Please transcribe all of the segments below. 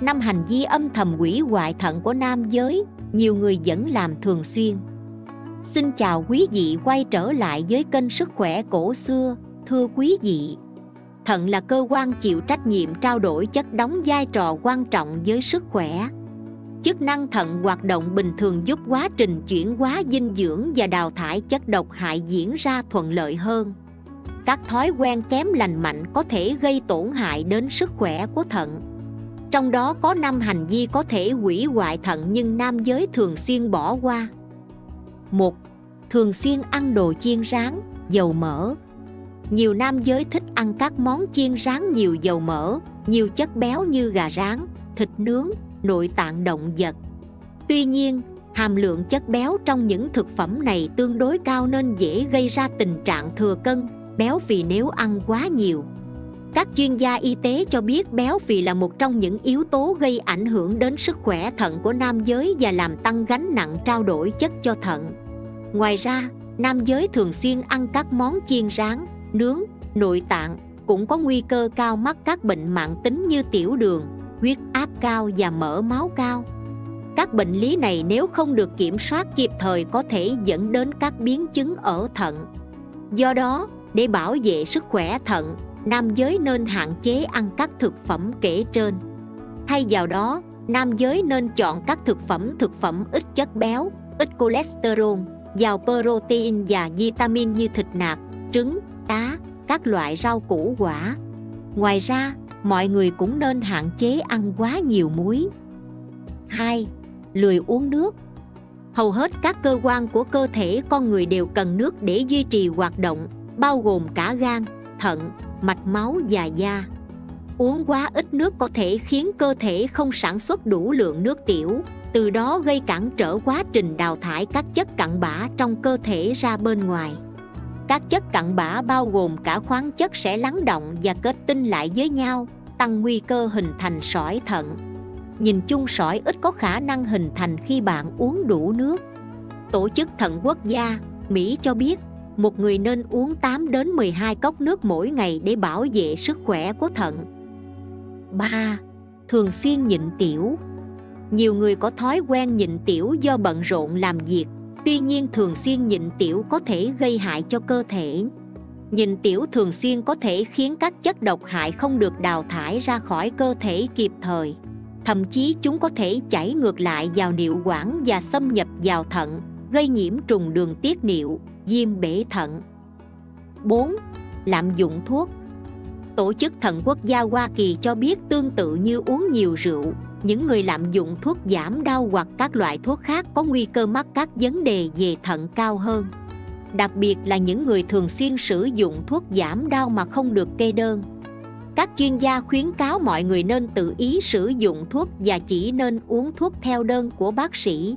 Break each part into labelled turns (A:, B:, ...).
A: Năm hành vi âm thầm hủy hoại thận của nam giới, nhiều người vẫn làm thường xuyên. Xin chào quý vị quay trở lại với kênh Sức khỏe cổ xưa. Thưa quý vị, thận là cơ quan chịu trách nhiệm trao đổi chất, đóng vai trò quan trọng với sức khỏe. Chức năng thận hoạt động bình thường giúp quá trình chuyển hóa dinh dưỡng và đào thải chất độc hại diễn ra thuận lợi hơn. Các thói quen kém lành mạnh có thể gây tổn hại đến sức khỏe của thận. Trong đó có 5 hành vi có thể hủy hoại thận nhưng nam giới thường xuyên bỏ qua. 1. Thường xuyên ăn đồ chiên rán, dầu mỡ. Nhiều nam giới thích ăn các món chiên rán nhiều dầu mỡ, nhiều chất béo như gà rán, thịt nướng, nội tạng động vật. Tuy nhiên, hàm lượng chất béo trong những thực phẩm này tương đối cao nên dễ gây ra tình trạng thừa cân, béo phì nếu ăn quá nhiều. Các chuyên gia y tế cho biết béo phì là một trong những yếu tố gây ảnh hưởng đến sức khỏe thận của nam giới và làm tăng gánh nặng trao đổi chất cho thận. Ngoài ra, nam giới thường xuyên ăn các món chiên rán, nướng, nội tạng cũng có nguy cơ cao mắc các bệnh mãn tính như tiểu đường, huyết áp cao và mỡ máu cao. Các bệnh lý này nếu không được kiểm soát kịp thời có thể dẫn đến các biến chứng ở thận. Do đó, để bảo vệ sức khỏe thận, nam giới nên hạn chế ăn các thực phẩm kể trên. Thay vào đó, nam giới nên chọn các thực phẩm ít chất béo, ít cholesterol, giàu protein và vitamin như thịt nạc, trứng, cá, các loại rau củ quả. Ngoài ra, mọi người cũng nên hạn chế ăn quá nhiều muối. 2. Lười uống nước. Hầu hết các cơ quan của cơ thể con người đều cần nước để duy trì hoạt động, bao gồm cả gan, thận, mạch máu và da. Uống quá ít nước có thể khiến cơ thể không sản xuất đủ lượng nước tiểu, từ đó gây cản trở quá trình đào thải các chất cặn bã trong cơ thể ra bên ngoài. Các chất cặn bã bao gồm cả khoáng chất sẽ lắng động và kết tinh lại với nhau, tăng nguy cơ hình thành sỏi thận. Nhìn chung sỏi ít có khả năng hình thành khi bạn uống đủ nước. Tổ chức Thận Quốc gia Mỹ cho biết, một người nên uống 8 đến 12 cốc nước mỗi ngày để bảo vệ sức khỏe của thận. 3. Thường xuyên nhịn tiểu. Nhiều người có thói quen nhịn tiểu do bận rộn làm việc. Tuy nhiên thường xuyên nhịn tiểu có thể gây hại cho cơ thể. Nhịn tiểu thường xuyên có thể khiến các chất độc hại không được đào thải ra khỏi cơ thể kịp thời. Thậm chí chúng có thể chảy ngược lại vào niệu quản và xâm nhập vào thận, gây nhiễm trùng đường tiết niệu, viêm bể thận. 4. Lạm dụng thuốc. Tổ chức Thận Quốc gia Hoa Kỳ cho biết tương tự như uống nhiều rượu, những người lạm dụng thuốc giảm đau hoặc các loại thuốc khác có nguy cơ mắc các vấn đề về thận cao hơn. Đặc biệt là những người thường xuyên sử dụng thuốc giảm đau mà không được kê đơn. Các chuyên gia khuyến cáo mọi người nên tự ý sử dụng thuốc và chỉ nên uống thuốc theo đơn của bác sĩ.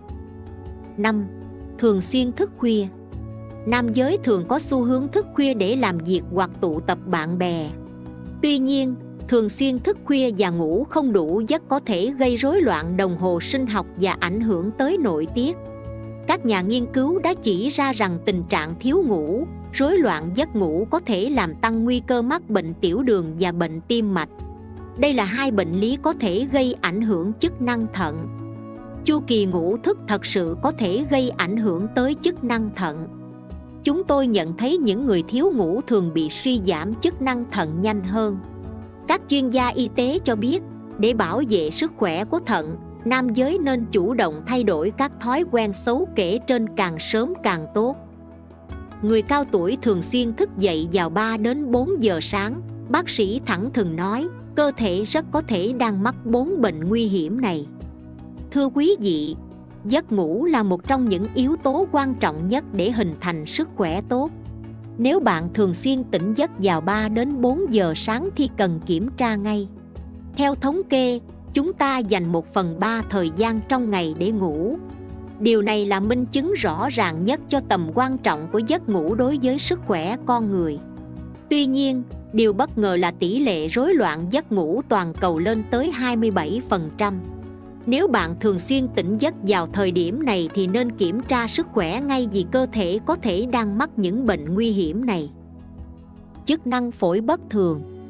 A: 5. Thường xuyên thức khuya. Nam giới thường có xu hướng thức khuya để làm việc hoặc tụ tập bạn bè. Tuy nhiên, thường xuyên thức khuya và ngủ không đủ giấc có thể gây rối loạn đồng hồ sinh học và ảnh hưởng tới nội tiết. Các nhà nghiên cứu đã chỉ ra rằng tình trạng thiếu ngủ, rối loạn giấc ngủ có thể làm tăng nguy cơ mắc bệnh tiểu đường và bệnh tim mạch. Đây là hai bệnh lý có thể gây ảnh hưởng chức năng thận. Chu kỳ ngủ thức thật sự có thể gây ảnh hưởng tới chức năng thận. Chúng tôi nhận thấy những người thiếu ngủ thường bị suy giảm chức năng thận nhanh hơn. Các chuyên gia y tế cho biết, để bảo vệ sức khỏe của thận, nam giới nên chủ động thay đổi các thói quen xấu kể trên càng sớm càng tốt. Người cao tuổi thường xuyên thức dậy vào 3 đến 4 giờ sáng. Bác sĩ thẳng thừng nói, cơ thể rất có thể đang mắc 4 bệnh nguy hiểm này. Thưa quý vị, giấc ngủ là một trong những yếu tố quan trọng nhất để hình thành sức khỏe tốt. Nếu bạn thường xuyên tỉnh giấc vào 3 đến 4 giờ sáng thì cần kiểm tra ngay. Theo thống kê, chúng ta dành 1/3 thời gian trong ngày để ngủ. Điều này là minh chứng rõ ràng nhất cho tầm quan trọng của giấc ngủ đối với sức khỏe con người. Tuy nhiên, điều bất ngờ là tỷ lệ rối loạn giấc ngủ toàn cầu lên tới 27%. Nếu bạn thường xuyên tỉnh giấc vào thời điểm này thì nên kiểm tra sức khỏe ngay vì cơ thể có thể đang mắc những bệnh nguy hiểm này. Chức năng phổi bất thường.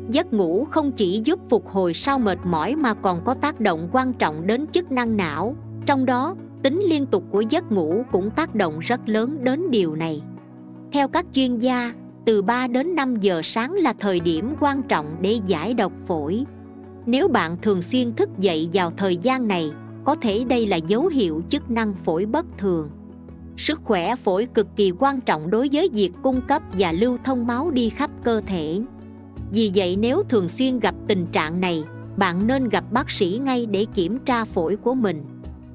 A: Giấc ngủ không chỉ giúp phục hồi sau mệt mỏi mà còn có tác động quan trọng đến chức năng não, trong đó tính liên tục của giấc ngủ cũng tác động rất lớn đến điều này. Theo các chuyên gia, từ 3 đến 5 giờ sáng là thời điểm quan trọng để giải độc phổi. Nếu bạn thường xuyên thức dậy vào thời gian này, có thể đây là dấu hiệu chức năng phổi bất thường. Sức khỏe phổi cực kỳ quan trọng đối với việc cung cấp và lưu thông máu đi khắp cơ thể. Vì vậy nếu thường xuyên gặp tình trạng này, bạn nên gặp bác sĩ ngay để kiểm tra phổi của mình.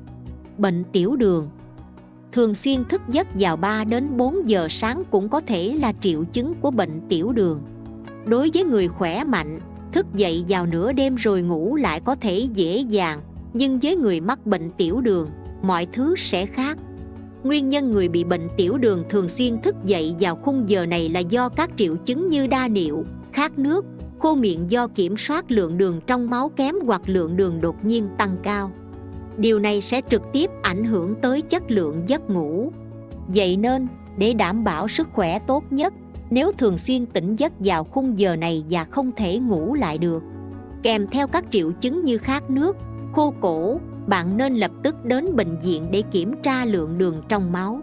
A: Bệnh tiểu đường. Thường xuyên thức giấc vào 3 đến 4 giờ sáng cũng có thể là triệu chứng của bệnh tiểu đường. Đối với người khỏe mạnh, thức dậy vào nửa đêm rồi ngủ lại có thể dễ dàng, nhưng với người mắc bệnh tiểu đường, mọi thứ sẽ khác. Nguyên nhân người bị bệnh tiểu đường thường xuyên thức dậy vào khung giờ này là do các triệu chứng như đa niệu, khát nước, khô miệng do kiểm soát lượng đường trong máu kém hoặc lượng đường đột nhiên tăng cao. Điều này sẽ trực tiếp ảnh hưởng tới chất lượng giấc ngủ. Vậy nên, để đảm bảo sức khỏe tốt nhất, nếu thường xuyên tỉnh giấc vào khung giờ này và không thể ngủ lại được, kèm theo các triệu chứng như khát nước, khô cổ, bạn nên lập tức đến bệnh viện để kiểm tra lượng đường trong máu.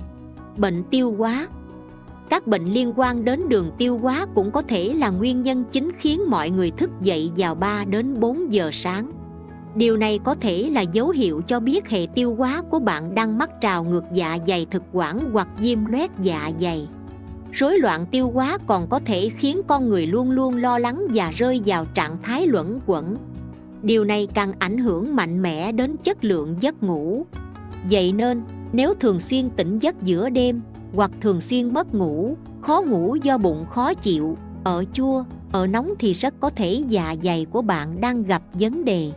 A: Bệnh tiêu hóa. Các bệnh liên quan đến đường tiêu hóa cũng có thể là nguyên nhân chính khiến mọi người thức dậy vào 3 đến 4 giờ sáng. Điều này có thể là dấu hiệu cho biết hệ tiêu hóa của bạn đang mắc trào ngược dạ dày thực quản hoặc viêm loét dạ dày. Rối loạn tiêu hóa còn có thể khiến con người luôn luôn lo lắng và rơi vào trạng thái luẩn quẩn. Điều này càng ảnh hưởng mạnh mẽ đến chất lượng giấc ngủ. Vậy nên, nếu thường xuyên tỉnh giấc giữa đêm hoặc thường xuyên mất ngủ, khó ngủ do bụng khó chịu, ở chua, ở nóng thì rất có thể dạ dày của bạn đang gặp vấn đề.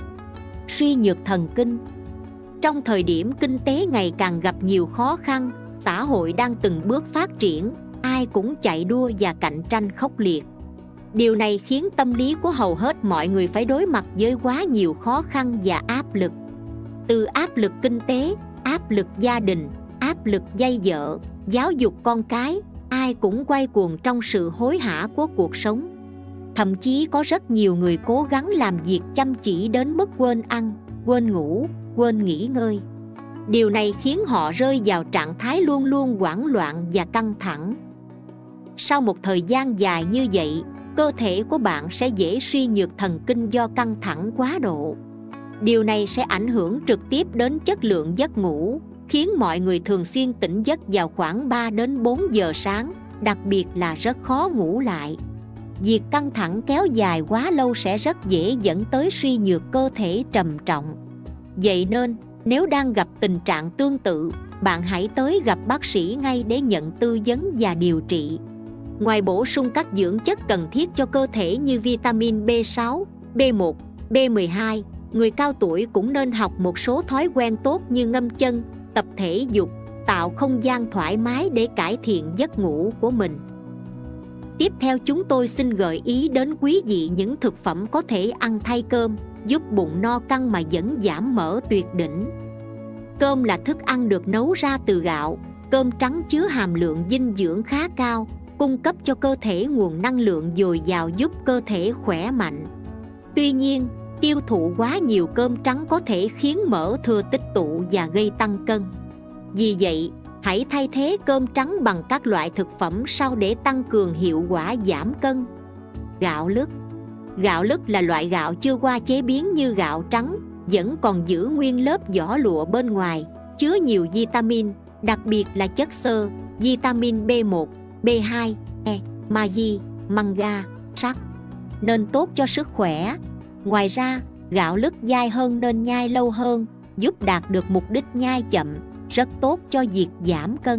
A: Suy nhược thần kinh. Trong thời điểm kinh tế ngày càng gặp nhiều khó khăn, xã hội đang từng bước phát triển, ai cũng chạy đua và cạnh tranh khốc liệt. Điều này khiến tâm lý của hầu hết mọi người phải đối mặt với quá nhiều khó khăn và áp lực. Từ áp lực kinh tế, áp lực gia đình, áp lực dây vợ, giáo dục con cái, ai cũng quay cuồng trong sự hối hả của cuộc sống. Thậm chí có rất nhiều người cố gắng làm việc chăm chỉ đến mức quên ăn, quên ngủ, quên nghỉ ngơi. Điều này khiến họ rơi vào trạng thái luôn luôn hoảng loạn và căng thẳng. Sau một thời gian dài như vậy, cơ thể của bạn sẽ dễ suy nhược thần kinh do căng thẳng quá độ. Điều này sẽ ảnh hưởng trực tiếp đến chất lượng giấc ngủ, khiến mọi người thường xuyên tỉnh giấc vào khoảng 3 đến 4 giờ sáng, đặc biệt là rất khó ngủ lại. Việc căng thẳng kéo dài quá lâu sẽ rất dễ dẫn tới suy nhược cơ thể trầm trọng. Vậy nên, nếu đang gặp tình trạng tương tự, bạn hãy tới gặp bác sĩ ngay để nhận tư vấn và điều trị. Ngoài bổ sung các dưỡng chất cần thiết cho cơ thể như vitamin B6, B1, B12, người cao tuổi cũng nên học một số thói quen tốt như ngâm chân, tập thể dục, tạo không gian thoải mái để cải thiện giấc ngủ của mình. Tiếp theo chúng tôi xin gợi ý đến quý vị những thực phẩm có thể ăn thay cơm, giúp bụng no căng mà vẫn giảm mỡ tuyệt đỉnh. Cơm là thức ăn được nấu ra từ gạo. Cơm trắng chứa hàm lượng dinh dưỡng khá cao, cung cấp cho cơ thể nguồn năng lượng dồi dào giúp cơ thể khỏe mạnh. Tuy nhiên, tiêu thụ quá nhiều cơm trắng có thể khiến mỡ thừa tích tụ và gây tăng cân. Vì vậy, hãy thay thế cơm trắng bằng các loại thực phẩm sau để tăng cường hiệu quả giảm cân. Gạo lứt. Gạo lứt là loại gạo chưa qua chế biến như gạo trắng, vẫn còn giữ nguyên lớp vỏ lụa bên ngoài, chứa nhiều vitamin, đặc biệt là chất xơ, vitamin B1, B2, E, magie, manga, sắt, nên tốt cho sức khỏe. Ngoài ra, gạo lứt dai hơn nên nhai lâu hơn, giúp đạt được mục đích nhai chậm, rất tốt cho việc giảm cân.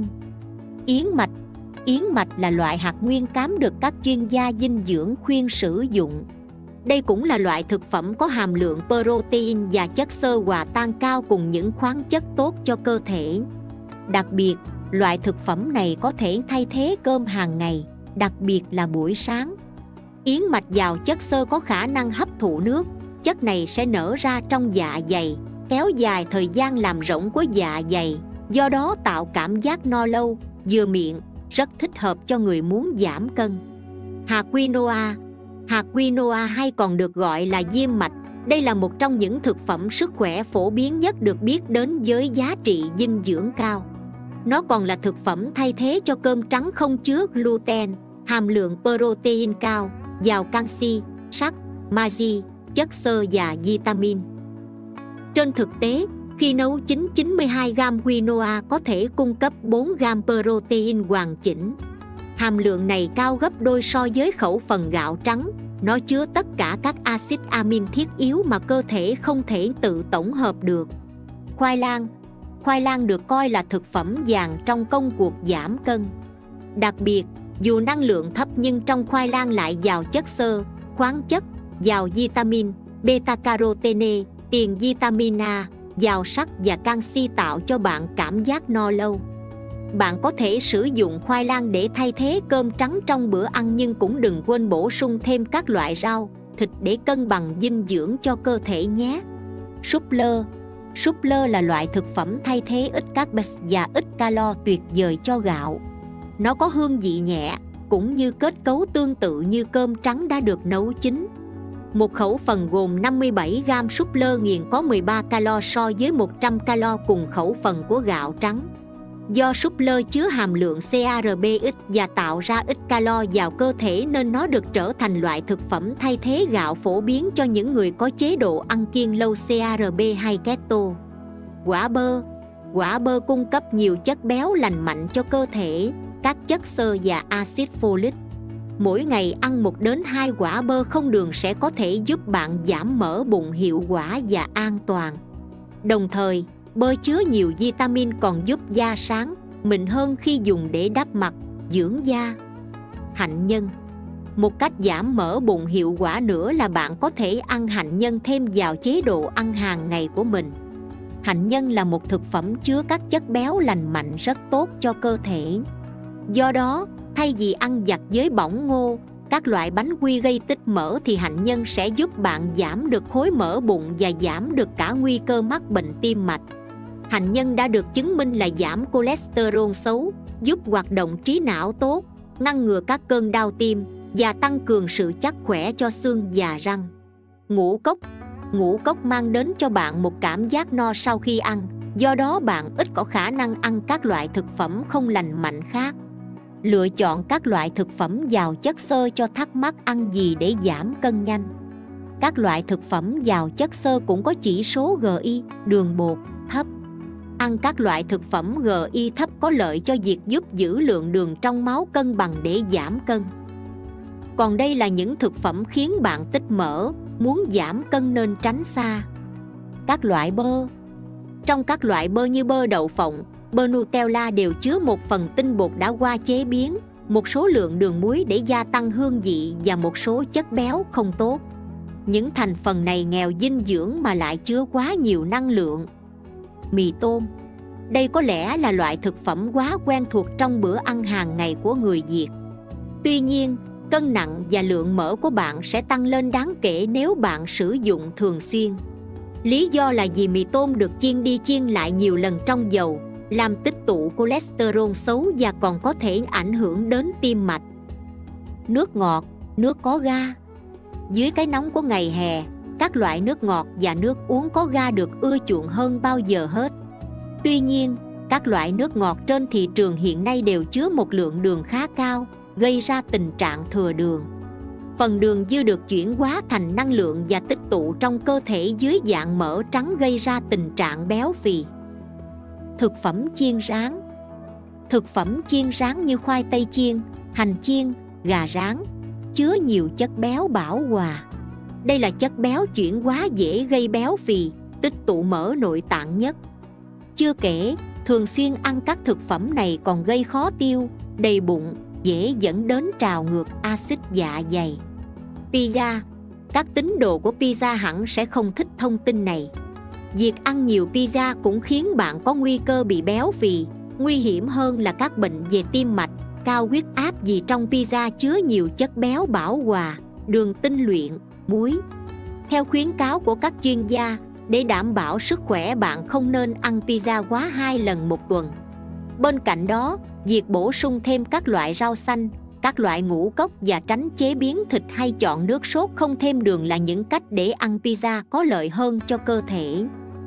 A: Yến mạch. Yến mạch là loại hạt nguyên cám được các chuyên gia dinh dưỡng khuyên sử dụng. Đây cũng là loại thực phẩm có hàm lượng protein và chất xơ hòa tan cao cùng những khoáng chất tốt cho cơ thể. Đặc biệt, loại thực phẩm này có thể thay thế cơm hàng ngày, đặc biệt là buổi sáng. Yến mạch giàu chất xơ có khả năng hấp thụ nước. Chất này sẽ nở ra trong dạ dày, kéo dài thời gian làm rỗng của dạ dày, do đó tạo cảm giác no lâu, vừa miệng, rất thích hợp cho người muốn giảm cân. Hạt quinoa. Hạt quinoa hay còn được gọi là diêm mạch, đây là một trong những thực phẩm sức khỏe phổ biến nhất được biết đến với giá trị dinh dưỡng cao. Nó còn là thực phẩm thay thế cho cơm trắng không chứa gluten, hàm lượng protein cao, giàu canxi, sắt, magie, chất xơ và vitamin. Trên thực tế, khi nấu chín, 92 gram quinoa có thể cung cấp 4 gram protein hoàn chỉnh. Hàm lượng này cao gấp đôi so với khẩu phần gạo trắng. Nó chứa tất cả các axit amin thiết yếu mà cơ thể không thể tự tổng hợp được. Khoai lang được coi là thực phẩm vàng trong công cuộc giảm cân. Đặc biệt, dù năng lượng thấp nhưng trong khoai lang lại giàu chất xơ, khoáng chất, giàu vitamin, beta-carotene, tiền vitamin A, giàu sắt và canxi tạo cho bạn cảm giác no lâu. Bạn có thể sử dụng khoai lang để thay thế cơm trắng trong bữa ăn, nhưng cũng đừng quên bổ sung thêm các loại rau, thịt để cân bằng dinh dưỡng cho cơ thể nhé. Súp lơ là loại thực phẩm thay thế ít carbs và ít calo tuyệt vời cho gạo. Nó có hương vị nhẹ, cũng như kết cấu tương tự như cơm trắng đã được nấu chín. Một khẩu phần gồm 57 gram súp lơ nghiền có 13 calo so với 100 calo cùng khẩu phần của gạo trắng. Do súp lơ chứa hàm lượng CARB ít và tạo ra ít calo vào cơ thể nên nó được trở thành loại thực phẩm thay thế gạo phổ biến cho những người có chế độ ăn kiêng lâu CARB hay keto. Quả bơ cung cấp nhiều chất béo lành mạnh cho cơ thể, các chất xơ và axit folic. Mỗi ngày ăn 1 đến 2 quả bơ không đường sẽ có thể giúp bạn giảm mỡ bụng hiệu quả và an toàn. Đồng thời, bơ chứa nhiều vitamin còn giúp da sáng, mịn hơn khi dùng để đắp mặt, dưỡng da. Hạnh nhân. Một cách giảm mỡ bụng hiệu quả nữa là bạn có thể ăn hạnh nhân thêm vào chế độ ăn hàng ngày của mình. Hạnh nhân là một thực phẩm chứa các chất béo lành mạnh rất tốt cho cơ thể. Do đó, thay vì ăn vặt với bỏng ngô, các loại bánh quy gây tích mỡ thì hạnh nhân sẽ giúp bạn giảm được khối mỡ bụng và giảm được cả nguy cơ mắc bệnh tim mạch. Hạnh nhân đã được chứng minh là giảm cholesterol xấu, giúp hoạt động trí não tốt, ngăn ngừa các cơn đau tim và tăng cường sự chắc khỏe cho xương và răng. Ngũ cốc mang đến cho bạn một cảm giác no sau khi ăn, do đó bạn ít có khả năng ăn các loại thực phẩm không lành mạnh khác. Lựa chọn các loại thực phẩm giàu chất xơ cho thắc mắc ăn gì để giảm cân nhanh. Các loại thực phẩm giàu chất xơ cũng có chỉ số GI, đường bột, thấp. Ăn các loại thực phẩm GI thấp có lợi cho việc giúp giữ lượng đường trong máu cân bằng để giảm cân. Còn đây là những thực phẩm khiến bạn tích mỡ, muốn giảm cân nên tránh xa. Các loại bơ. Trong các loại bơ như bơ đậu phộng, bơ Nutella đều chứa một phần tinh bột đã qua chế biến, một số lượng đường muối để gia tăng hương vị và một số chất béo không tốt. Những thành phần này nghèo dinh dưỡng mà lại chứa quá nhiều năng lượng. Mì tôm. Đây có lẽ là loại thực phẩm quá quen thuộc trong bữa ăn hàng ngày của người Việt. Tuy nhiên, cân nặng và lượng mỡ của bạn sẽ tăng lên đáng kể nếu bạn sử dụng thường xuyên. Lý do là vì mì tôm được chiên đi chiên lại nhiều lần trong dầu, làm tích tụ cholesterol xấu và còn có thể ảnh hưởng đến tim mạch. Nước ngọt, nước có ga. Dưới cái nóng của ngày hè, các loại nước ngọt và nước uống có ga được ưa chuộng hơn bao giờ hết. Tuy nhiên, các loại nước ngọt trên thị trường hiện nay đều chứa một lượng đường khá cao, gây ra tình trạng thừa đường. Phần đường dư được chuyển hóa thành năng lượng và tích tụ trong cơ thể dưới dạng mỡ trắng, gây ra tình trạng béo phì. Thực phẩm chiên rán. Thực phẩm chiên rán như khoai tây chiên, hành chiên, gà rán chứa nhiều chất béo bão hòa. Đây là chất béo chuyển hóa dễ gây béo phì, tích tụ mỡ nội tạng nhất. Chưa kể, thường xuyên ăn các thực phẩm này còn gây khó tiêu, đầy bụng, dễ dẫn đến trào ngược axit dạ dày. Pizza. Các tín đồ của pizza hẳn sẽ không thích thông tin này. Việc ăn nhiều pizza cũng khiến bạn có nguy cơ bị béo phì. Nguy hiểm hơn là các bệnh về tim mạch, cao huyết áp vì trong pizza chứa nhiều chất béo bão hòa, đường tinh luyện, muối. Theo khuyến cáo của các chuyên gia, để đảm bảo sức khỏe bạn không nên ăn pizza quá 2 lần một tuần. Bên cạnh đó, việc bổ sung thêm các loại rau xanh, các loại ngũ cốc và tránh chế biến thịt hay chọn nước sốt không thêm đường là những cách để ăn pizza có lợi hơn cho cơ thể.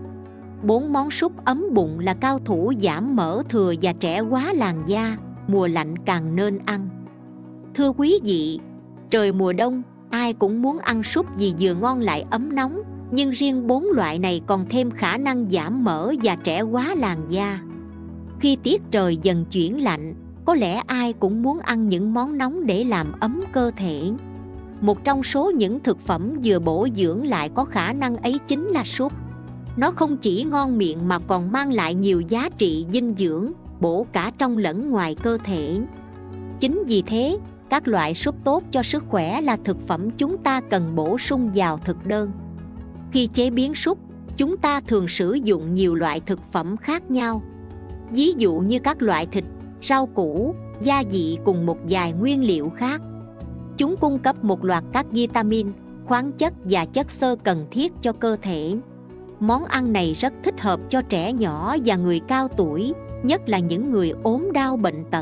A: 4 món súp ấm bụng là cao thủ giảm mỡ thừa và trẻ hóa làn da, mùa lạnh càng nên ăn. Thưa quý vị, trời mùa đông, ai cũng muốn ăn súp vì vừa ngon lại ấm nóng, nhưng riêng 4 loại này còn thêm khả năng giảm mỡ và trẻ hóa làn da. Khi tiết trời dần chuyển lạnh, có lẽ ai cũng muốn ăn những món nóng để làm ấm cơ thể. Một trong số những thực phẩm vừa bổ dưỡng lại có khả năng ấy chính là súp. Nó không chỉ ngon miệng mà còn mang lại nhiều giá trị dinh dưỡng, bổ cả trong lẫn ngoài cơ thể. Chính vì thế, các loại súp tốt cho sức khỏe là thực phẩm chúng ta cần bổ sung vào thực đơn. Khi chế biến súp, chúng ta thường sử dụng nhiều loại thực phẩm khác nhau. Ví dụ như các loại thịt, rau củ, gia vị cùng một vài nguyên liệu khác. Chúng cung cấp một loạt các vitamin, khoáng chất và chất xơ cần thiết cho cơ thể. Món ăn này rất thích hợp cho trẻ nhỏ và người cao tuổi, nhất là những người ốm đau bệnh tật.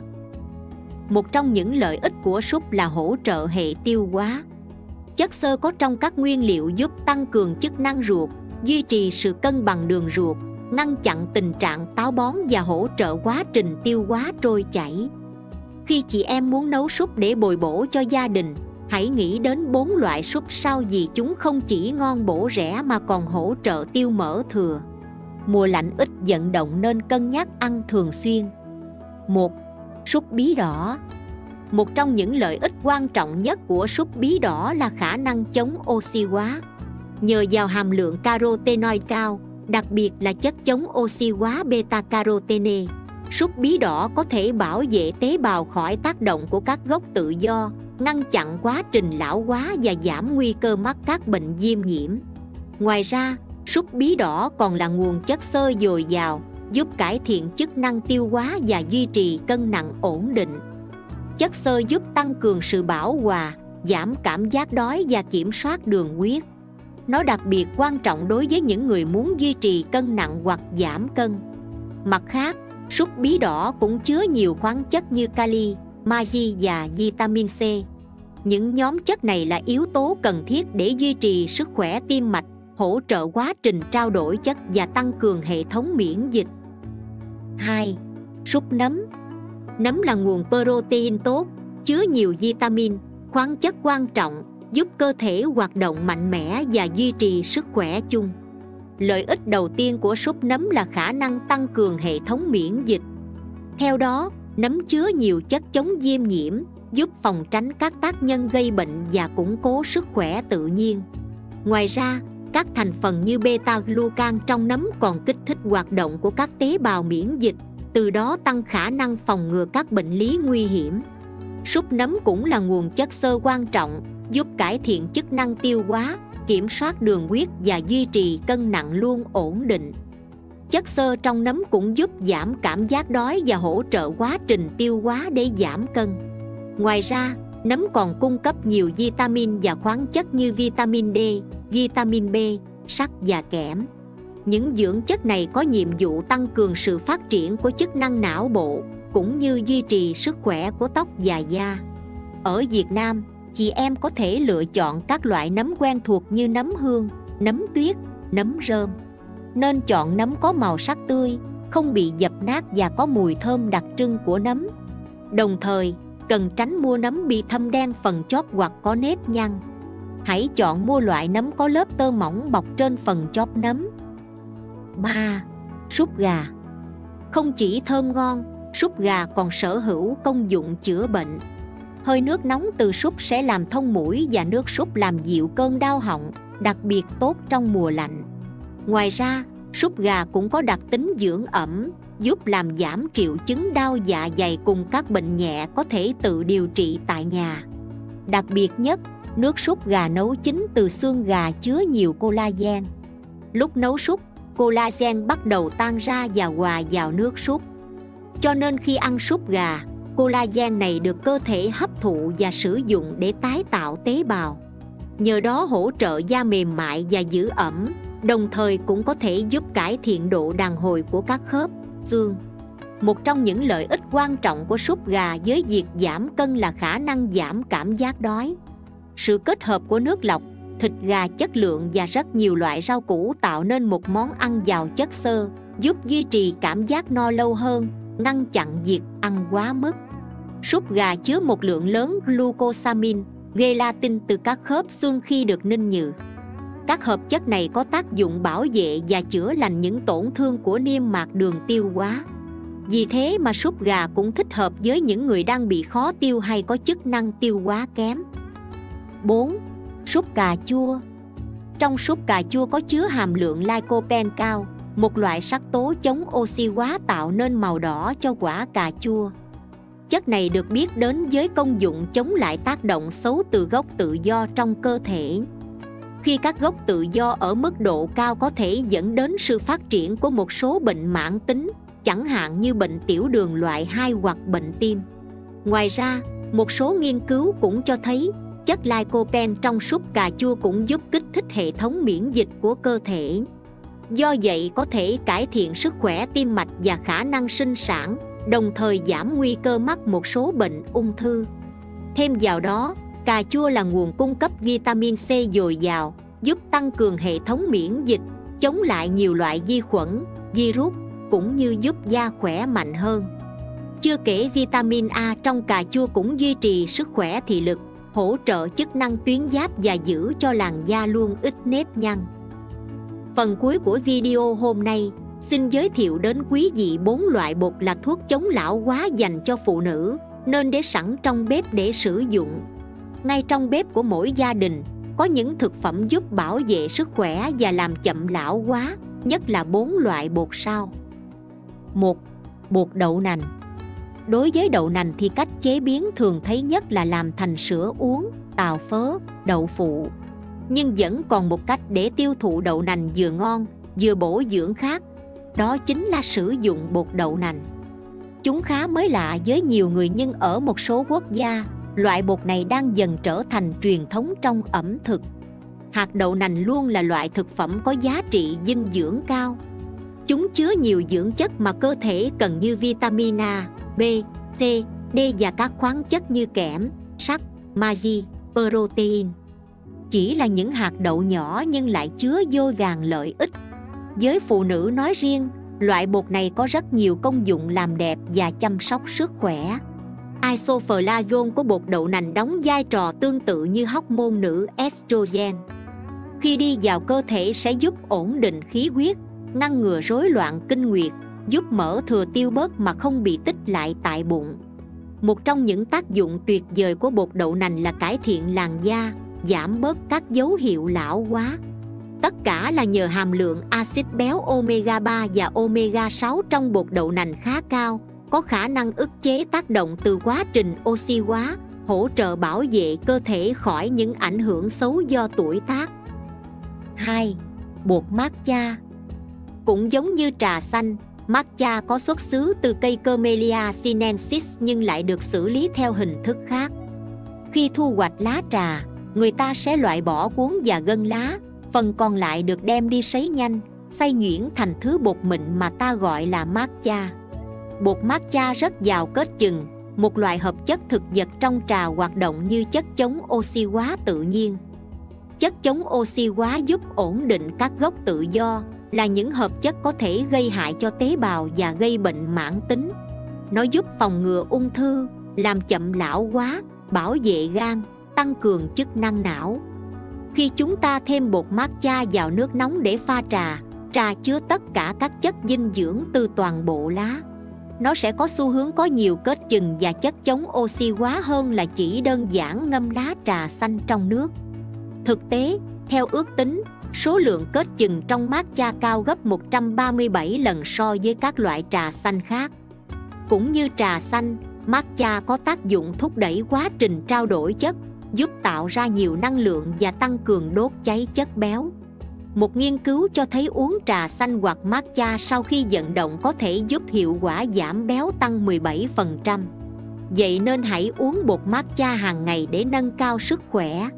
A: Một trong những lợi ích của súp là hỗ trợ hệ tiêu hóa. Chất xơ có trong các nguyên liệu giúp tăng cường chức năng ruột, duy trì sự cân bằng đường ruột, ngăn chặn tình trạng táo bón và hỗ trợ quá trình tiêu hóa trôi chảy. Khi chị em muốn nấu súp để bồi bổ cho gia đình, hãy nghĩ đến 4 loại súp sau vì chúng không chỉ ngon bổ rẻ mà còn hỗ trợ tiêu mỡ thừa. Mùa lạnh ít vận động nên cân nhắc ăn thường xuyên. 1. Súp bí đỏ. Một trong những lợi ích quan trọng nhất của súp bí đỏ là khả năng chống oxy hóa. Nhờ vào hàm lượng carotenoid cao, đặc biệt là chất chống oxy hóa beta-carotene, súp bí đỏ có thể bảo vệ tế bào khỏi tác động của các gốc tự do, ngăn chặn quá trình lão hóa và giảm nguy cơ mắc các bệnh viêm nhiễm. Ngoài ra, súp bí đỏ còn là nguồn chất xơ dồi dào, giúp cải thiện chức năng tiêu hóa và duy trì cân nặng ổn định. Chất xơ giúp tăng cường sự bảo hòa, giảm cảm giác đói và kiểm soát đường huyết. Nó đặc biệt quan trọng đối với những người muốn duy trì cân nặng hoặc giảm cân. Mặt khác, súp bí đỏ cũng chứa nhiều khoáng chất như kali, magie và vitamin C. Những nhóm chất này là yếu tố cần thiết để duy trì sức khỏe tim mạch, hỗ trợ quá trình trao đổi chất và tăng cường hệ thống miễn dịch. 2. Súp nấm. Nấm là nguồn protein tốt, chứa nhiều vitamin, khoáng chất quan trọng, giúp cơ thể hoạt động mạnh mẽ và duy trì sức khỏe chung. Lợi ích đầu tiên của súp nấm là khả năng tăng cường hệ thống miễn dịch. Theo đó, nấm chứa nhiều chất chống viêm nhiễm, giúp phòng tránh các tác nhân gây bệnh và củng cố sức khỏe tự nhiên. Ngoài ra, các thành phần như beta-glucan trong nấm còn kích thích hoạt động của các tế bào miễn dịch, từ đó tăng khả năng phòng ngừa các bệnh lý nguy hiểm. Súp nấm cũng là nguồn chất xơ quan trọng, giúp cải thiện chức năng tiêu hóa, kiểm soát đường huyết và duy trì cân nặng luôn ổn định. Chất xơ trong nấm cũng giúp giảm cảm giác đói và hỗ trợ quá trình tiêu hóa để giảm cân. Ngoài ra, nấm còn cung cấp nhiều vitamin và khoáng chất như vitamin D, vitamin B, sắt và kẽm. Những dưỡng chất này có nhiệm vụ tăng cường sự phát triển của chức năng não bộ, cũng như duy trì sức khỏe của tóc và da. Ở Việt Nam, chị em có thể lựa chọn các loại nấm quen thuộc như nấm hương, nấm tuyết, nấm rơm. Nên chọn nấm có màu sắc tươi, không bị dập nát và có mùi thơm đặc trưng của nấm. Đồng thời, cần tránh mua nấm bị thâm đen phần chóp hoặc có nếp nhăn. Hãy chọn mua loại nấm có lớp tơ mỏng bọc trên phần chóp nấm. 3. Súp gà. Không chỉ thơm ngon, súp gà còn sở hữu công dụng chữa bệnh. Hơi nước nóng từ súp sẽ làm thông mũi và nước súp làm dịu cơn đau họng, đặc biệt tốt trong mùa lạnh. Ngoài ra, súp gà cũng có đặc tính dưỡng ẩm, giúp làm giảm triệu chứng đau dạ dày cùng các bệnh nhẹ có thể tự điều trị tại nhà. Đặc biệt nhất, nước súp gà nấu chín từ xương gà chứa nhiều collagen. Lúc nấu súp, collagen bắt đầu tan ra và hòa vào nước súp. Cho nên khi ăn súp gà, collagen này được cơ thể hấp thụ và sử dụng để tái tạo tế bào. Nhờ đó hỗ trợ da mềm mại và giữ ẩm, đồng thời cũng có thể giúp cải thiện độ đàn hồi của các khớp, xương. Một trong những lợi ích quan trọng của súp gà với việc giảm cân là khả năng giảm cảm giác đói. Sự kết hợp của nước lọc, thịt gà chất lượng và rất nhiều loại rau củ tạo nên một món ăn giàu chất xơ, giúp duy trì cảm giác no lâu hơn, ngăn chặn việc ăn quá mức. Súp gà chứa một lượng lớn glucosamine, gelatin từ các khớp xương khi được ninh nhừ. Các hợp chất này có tác dụng bảo vệ và chữa lành những tổn thương của niêm mạc đường tiêu hóa. Vì thế mà súp gà cũng thích hợp với những người đang bị khó tiêu hay có chức năng tiêu hóa kém. 4. Súp cà chua. Trong súp cà chua có chứa hàm lượng lycopene cao, một loại sắc tố chống oxy hóa tạo nên màu đỏ cho quả cà chua. Chất này được biết đến với công dụng chống lại tác động xấu từ gốc tự do trong cơ thể. Khi các gốc tự do ở mức độ cao có thể dẫn đến sự phát triển của một số bệnh mãn tính, chẳng hạn như bệnh tiểu đường loại 2 hoặc bệnh tim. Ngoài ra, một số nghiên cứu cũng cho thấy chất lycopene trong súp cà chua cũng giúp kích thích hệ thống miễn dịch của cơ thể. Do vậy có thể cải thiện sức khỏe tim mạch và khả năng sinh sản, đồng thời giảm nguy cơ mắc một số bệnh ung thư. Thêm vào đó, cà chua là nguồn cung cấp vitamin C dồi dào, giúp tăng cường hệ thống miễn dịch, chống lại nhiều loại vi khuẩn, virus, cũng như giúp da khỏe mạnh hơn. Chưa kể vitamin A trong cà chua cũng duy trì sức khỏe thị lực, hỗ trợ chức năng tuyến giáp và giữ cho làn da luôn ít nếp nhăn. Phần cuối của video hôm nay, xin giới thiệu đến quý vị 4 loại bột là thuốc chống lão hóa dành cho phụ nữ, nên để sẵn trong bếp để sử dụng. Ngay trong bếp của mỗi gia đình, có những thực phẩm giúp bảo vệ sức khỏe và làm chậm lão hóa, nhất là 4 loại bột sau. 1. Bột đậu nành. Đối với đậu nành thì cách chế biến thường thấy nhất là làm thành sữa uống, tàu phớ, đậu phụ. Nhưng vẫn còn một cách để tiêu thụ đậu nành vừa ngon, vừa bổ dưỡng khác. Đó chính là sử dụng bột đậu nành. Chúng khá mới lạ với nhiều người nhưng ở một số quốc gia, loại bột này đang dần trở thành truyền thống trong ẩm thực. Hạt đậu nành luôn là loại thực phẩm có giá trị dinh dưỡng cao. Chúng chứa nhiều dưỡng chất mà cơ thể cần như vitamin A, B, C, D và các khoáng chất như kẽm, sắt, magie, protein. Chỉ là những hạt đậu nhỏ nhưng lại chứa vô vàn lợi ích. Với phụ nữ nói riêng, loại bột này có rất nhiều công dụng làm đẹp và chăm sóc sức khỏe. Isoflavone của bột đậu nành đóng vai trò tương tự như hormone nữ estrogen. Khi đi vào cơ thể sẽ giúp ổn định khí huyết, ngăn ngừa rối loạn kinh nguyệt, giúp mỡ thừa tiêu bớt mà không bị tích lại tại bụng. Một trong những tác dụng tuyệt vời của bột đậu nành là cải thiện làn da, giảm bớt các dấu hiệu lão hóa. Tất cả là nhờ hàm lượng axit béo omega 3 và omega 6 trong bột đậu nành khá cao, có khả năng ức chế tác động từ quá trình oxy hóa, hỗ trợ bảo vệ cơ thể khỏi những ảnh hưởng xấu do tuổi tác. 2. Bột matcha. Cũng giống như trà xanh, matcha có xuất xứ từ cây Camellia sinensis nhưng lại được xử lý theo hình thức khác. Khi thu hoạch lá trà, người ta sẽ loại bỏ cuống và gân lá, phần còn lại được đem đi sấy nhanh, xay nhuyễn thành thứ bột mịn mà ta gọi là matcha. Bột matcha rất giàu kết chừng, một loại hợp chất thực vật trong trà hoạt động như chất chống oxy hóa tự nhiên. Chất chống oxy hóa giúp ổn định các gốc tự do, là những hợp chất có thể gây hại cho tế bào và gây bệnh mãn tính. Nó giúp phòng ngừa ung thư, làm chậm lão hóa, bảo vệ gan, tăng cường chức năng não. Khi chúng ta thêm bột matcha vào nước nóng để pha trà, trà chứa tất cả các chất dinh dưỡng từ toàn bộ lá. Nó sẽ có xu hướng có nhiều kết chừng và chất chống oxy hóa hơn là chỉ đơn giản ngâm lá trà xanh trong nước. Thực tế, theo ước tính, số lượng kết chừng trong matcha cao gấp 137 lần so với các loại trà xanh khác. Cũng như trà xanh, matcha có tác dụng thúc đẩy quá trình trao đổi chất, giúp tạo ra nhiều năng lượng và tăng cường đốt cháy chất béo. Một nghiên cứu cho thấy uống trà xanh hoặc matcha sau khi vận động có thể giúp hiệu quả giảm béo tăng 17%. Vậy nên hãy uống bột matcha hàng ngày để nâng cao sức khỏe.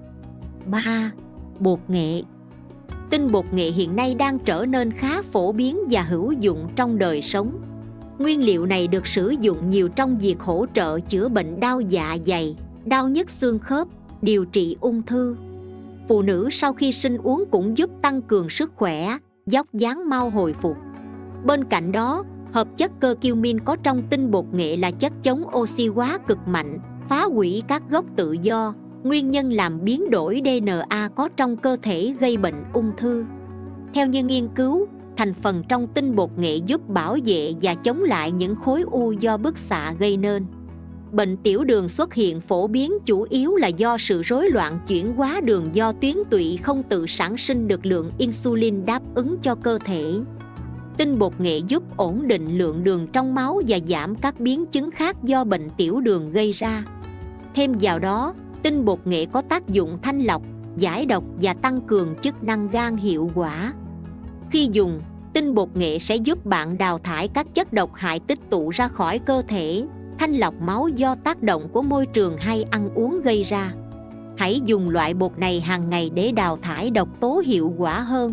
A: 3. Bột nghệ. Tinh bột nghệ hiện nay đang trở nên khá phổ biến và hữu dụng trong đời sống. Nguyên liệu này được sử dụng nhiều trong việc hỗ trợ chữa bệnh đau dạ dày, đau nhức xương khớp, điều trị ung thư. Phụ nữ sau khi sinh uống cũng giúp tăng cường sức khỏe, vóc dáng mau hồi phục. Bên cạnh đó, hợp chất curcumin có trong tinh bột nghệ là chất chống oxy hóa cực mạnh, phá hủy các gốc tự do, nguyên nhân làm biến đổi DNA có trong cơ thể gây bệnh ung thư. Theo như nghiên cứu, thành phần trong tinh bột nghệ giúp bảo vệ và chống lại những khối u do bức xạ gây nên. Bệnh tiểu đường xuất hiện phổ biến chủ yếu là do sự rối loạn chuyển hóa đường do tuyến tụy không tự sản sinh được lượng insulin đáp ứng cho cơ thể. Tinh bột nghệ giúp ổn định lượng đường trong máu và giảm các biến chứng khác do bệnh tiểu đường gây ra. Thêm vào đó, tinh bột nghệ có tác dụng thanh lọc, giải độc và tăng cường chức năng gan hiệu quả. Khi dùng, tinh bột nghệ sẽ giúp bạn đào thải các chất độc hại tích tụ ra khỏi cơ thể, thanh lọc máu do tác động của môi trường hay ăn uống gây ra. Hãy dùng loại bột này hàng ngày để đào thải độc tố hiệu quả hơn.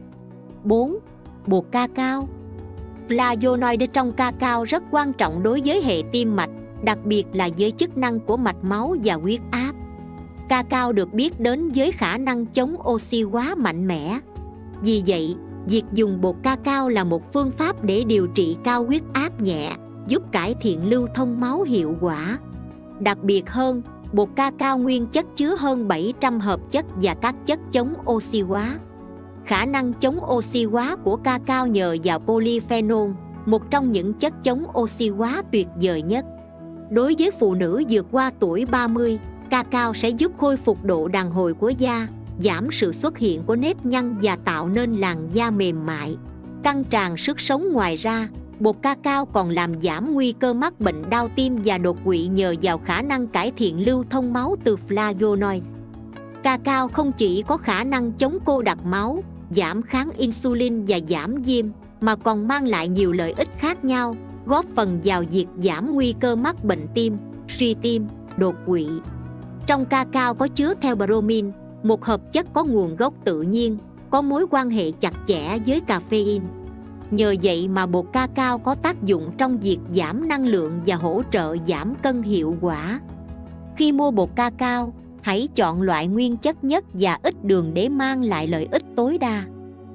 A: 4. Bột ca cao. Flavonoid trong ca cao rất quan trọng đối với hệ tim mạch, đặc biệt là với chức năng của mạch máu và huyết áp. Ca cao được biết đến với khả năng chống oxy hóa mạnh mẽ. Vì vậy, việc dùng bột ca cao là một phương pháp để điều trị cao huyết áp nhẹ, giúp cải thiện lưu thông máu hiệu quả. Đặc biệt hơn, bột ca cao nguyên chất chứa hơn 700 hợp chất và các chất chống oxy hóa. Khả năng chống oxy hóa của ca cao nhờ vào polyphenol, một trong những chất chống oxy hóa tuyệt vời nhất. Đối với phụ nữ vượt qua tuổi 30, ca cao sẽ giúp khôi phục độ đàn hồi của da, giảm sự xuất hiện của nếp nhăn và tạo nên làn da mềm mại, căng tràn sức sống. Ngoài ra, bột ca cao còn làm giảm nguy cơ mắc bệnh đau tim và đột quỵ nhờ vào khả năng cải thiện lưu thông máu từ flavonoid. Ca cao không chỉ có khả năng chống cô đặc máu, giảm kháng insulin và giảm viêm, mà còn mang lại nhiều lợi ích khác nhau, góp phần vào việc giảm nguy cơ mắc bệnh tim, suy tim, đột quỵ. Trong ca cao có chứa theobromine, một hợp chất có nguồn gốc tự nhiên, có mối quan hệ chặt chẽ với caffeine. Nhờ vậy mà bột ca cao có tác dụng trong việc giảm năng lượng và hỗ trợ giảm cân hiệu quả. Khi mua bột ca cao, hãy chọn loại nguyên chất nhất và ít đường để mang lại lợi ích tối đa.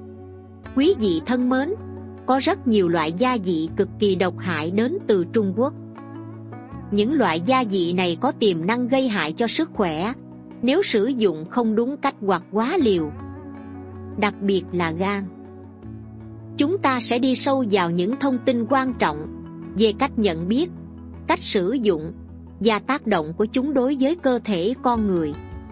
A: Quý vị thân mến, có rất nhiều loại gia vị cực kỳ độc hại đến từ Trung Quốc. Những loại gia vị này có tiềm năng gây hại cho sức khỏe nếu sử dụng không đúng cách hoặc quá liều, đặc biệt là gan. Chúng ta sẽ đi sâu vào những thông tin quan trọng về cách nhận biết, cách sử dụng và tác động của chúng đối với cơ thể con người.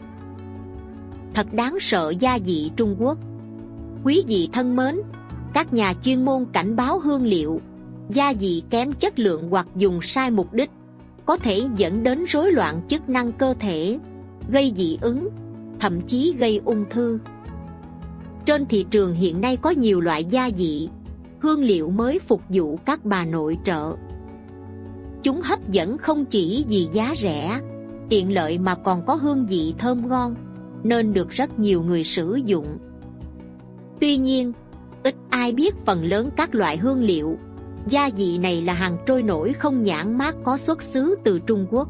A: Thật đáng sợ gia vị Trung Quốc. Quý vị thân mến, các nhà chuyên môn cảnh báo hương liệu, gia vị kém chất lượng hoặc dùng sai mục đích có thể dẫn đến rối loạn chức năng cơ thể, gây dị ứng, thậm chí gây ung thư. Trên thị trường hiện nay có nhiều loại gia vị, hương liệu mới phục vụ các bà nội trợ. Chúng hấp dẫn không chỉ vì giá rẻ, tiện lợi mà còn có hương vị thơm ngon, nên được rất nhiều người sử dụng. Tuy nhiên, ít ai biết phần lớn các loại hương liệu, gia vị này là hàng trôi nổi không nhãn mác có xuất xứ từ Trung Quốc.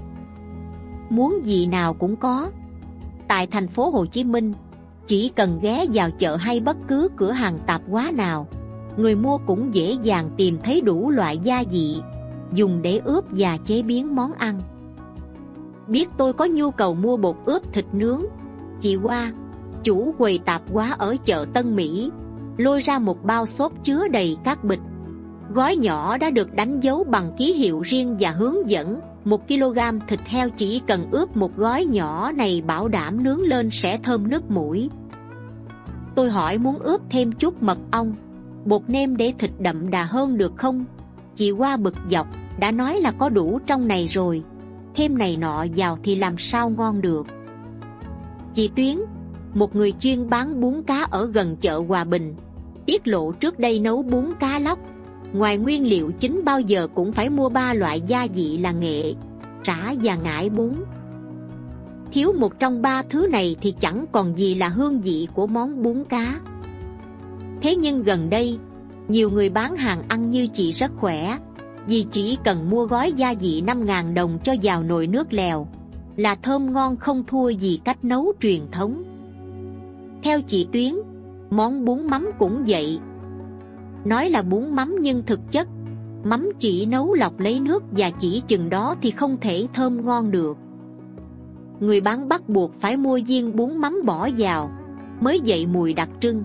A: Muốn gì nào cũng có. Tại thành phố Hồ Chí Minh, chỉ cần ghé vào chợ hay bất cứ cửa hàng tạp hóa nào, người mua cũng dễ dàng tìm thấy đủ loại gia vị dùng để ướp và chế biến món ăn. Biết tôi có nhu cầu mua bột ướp thịt nướng, chị Hoa, chủ quầy tạp hóa ở chợ Tân Mỹ, lôi ra một bao xốp chứa đầy các bịch. Gói nhỏ đã được đánh dấu bằng ký hiệu riêng và hướng dẫn 1 kg thịt heo chỉ cần ướp một gói nhỏ này bảo đảm nướng lên sẽ thơm nước mũi. Tôi hỏi muốn ướp thêm chút mật ong, bột nêm để thịt đậm đà hơn được không? Chị Hoa bực dọc, đã nói là có đủ trong này rồi, thêm này nọ vào thì làm sao ngon được. Chị Tuyến, một người chuyên bán bún cá ở gần chợ Hòa Bình, tiết lộ trước đây nấu bún cá lóc, ngoài nguyên liệu chính bao giờ cũng phải mua 3 loại gia vị là nghệ, sả và ngải bún. Thiếu một trong 3 thứ này thì chẳng còn gì là hương vị của món bún cá. Thế nhưng gần đây, Nhiều người bán hàng ăn như chị rất khỏe, vì chỉ cần mua gói gia vị 5.000 đồng cho vào nồi nước lèo là thơm ngon không thua gì cách nấu truyền thống. Theo chị Tuyến, món bún mắm cũng vậy. Nói là bún mắm nhưng thực chất mắm chỉ nấu lọc lấy nước và chỉ chừng đó thì không thể thơm ngon được. Người bán bắt buộc phải mua viên bún mắm bỏ vào mới dậy mùi đặc trưng.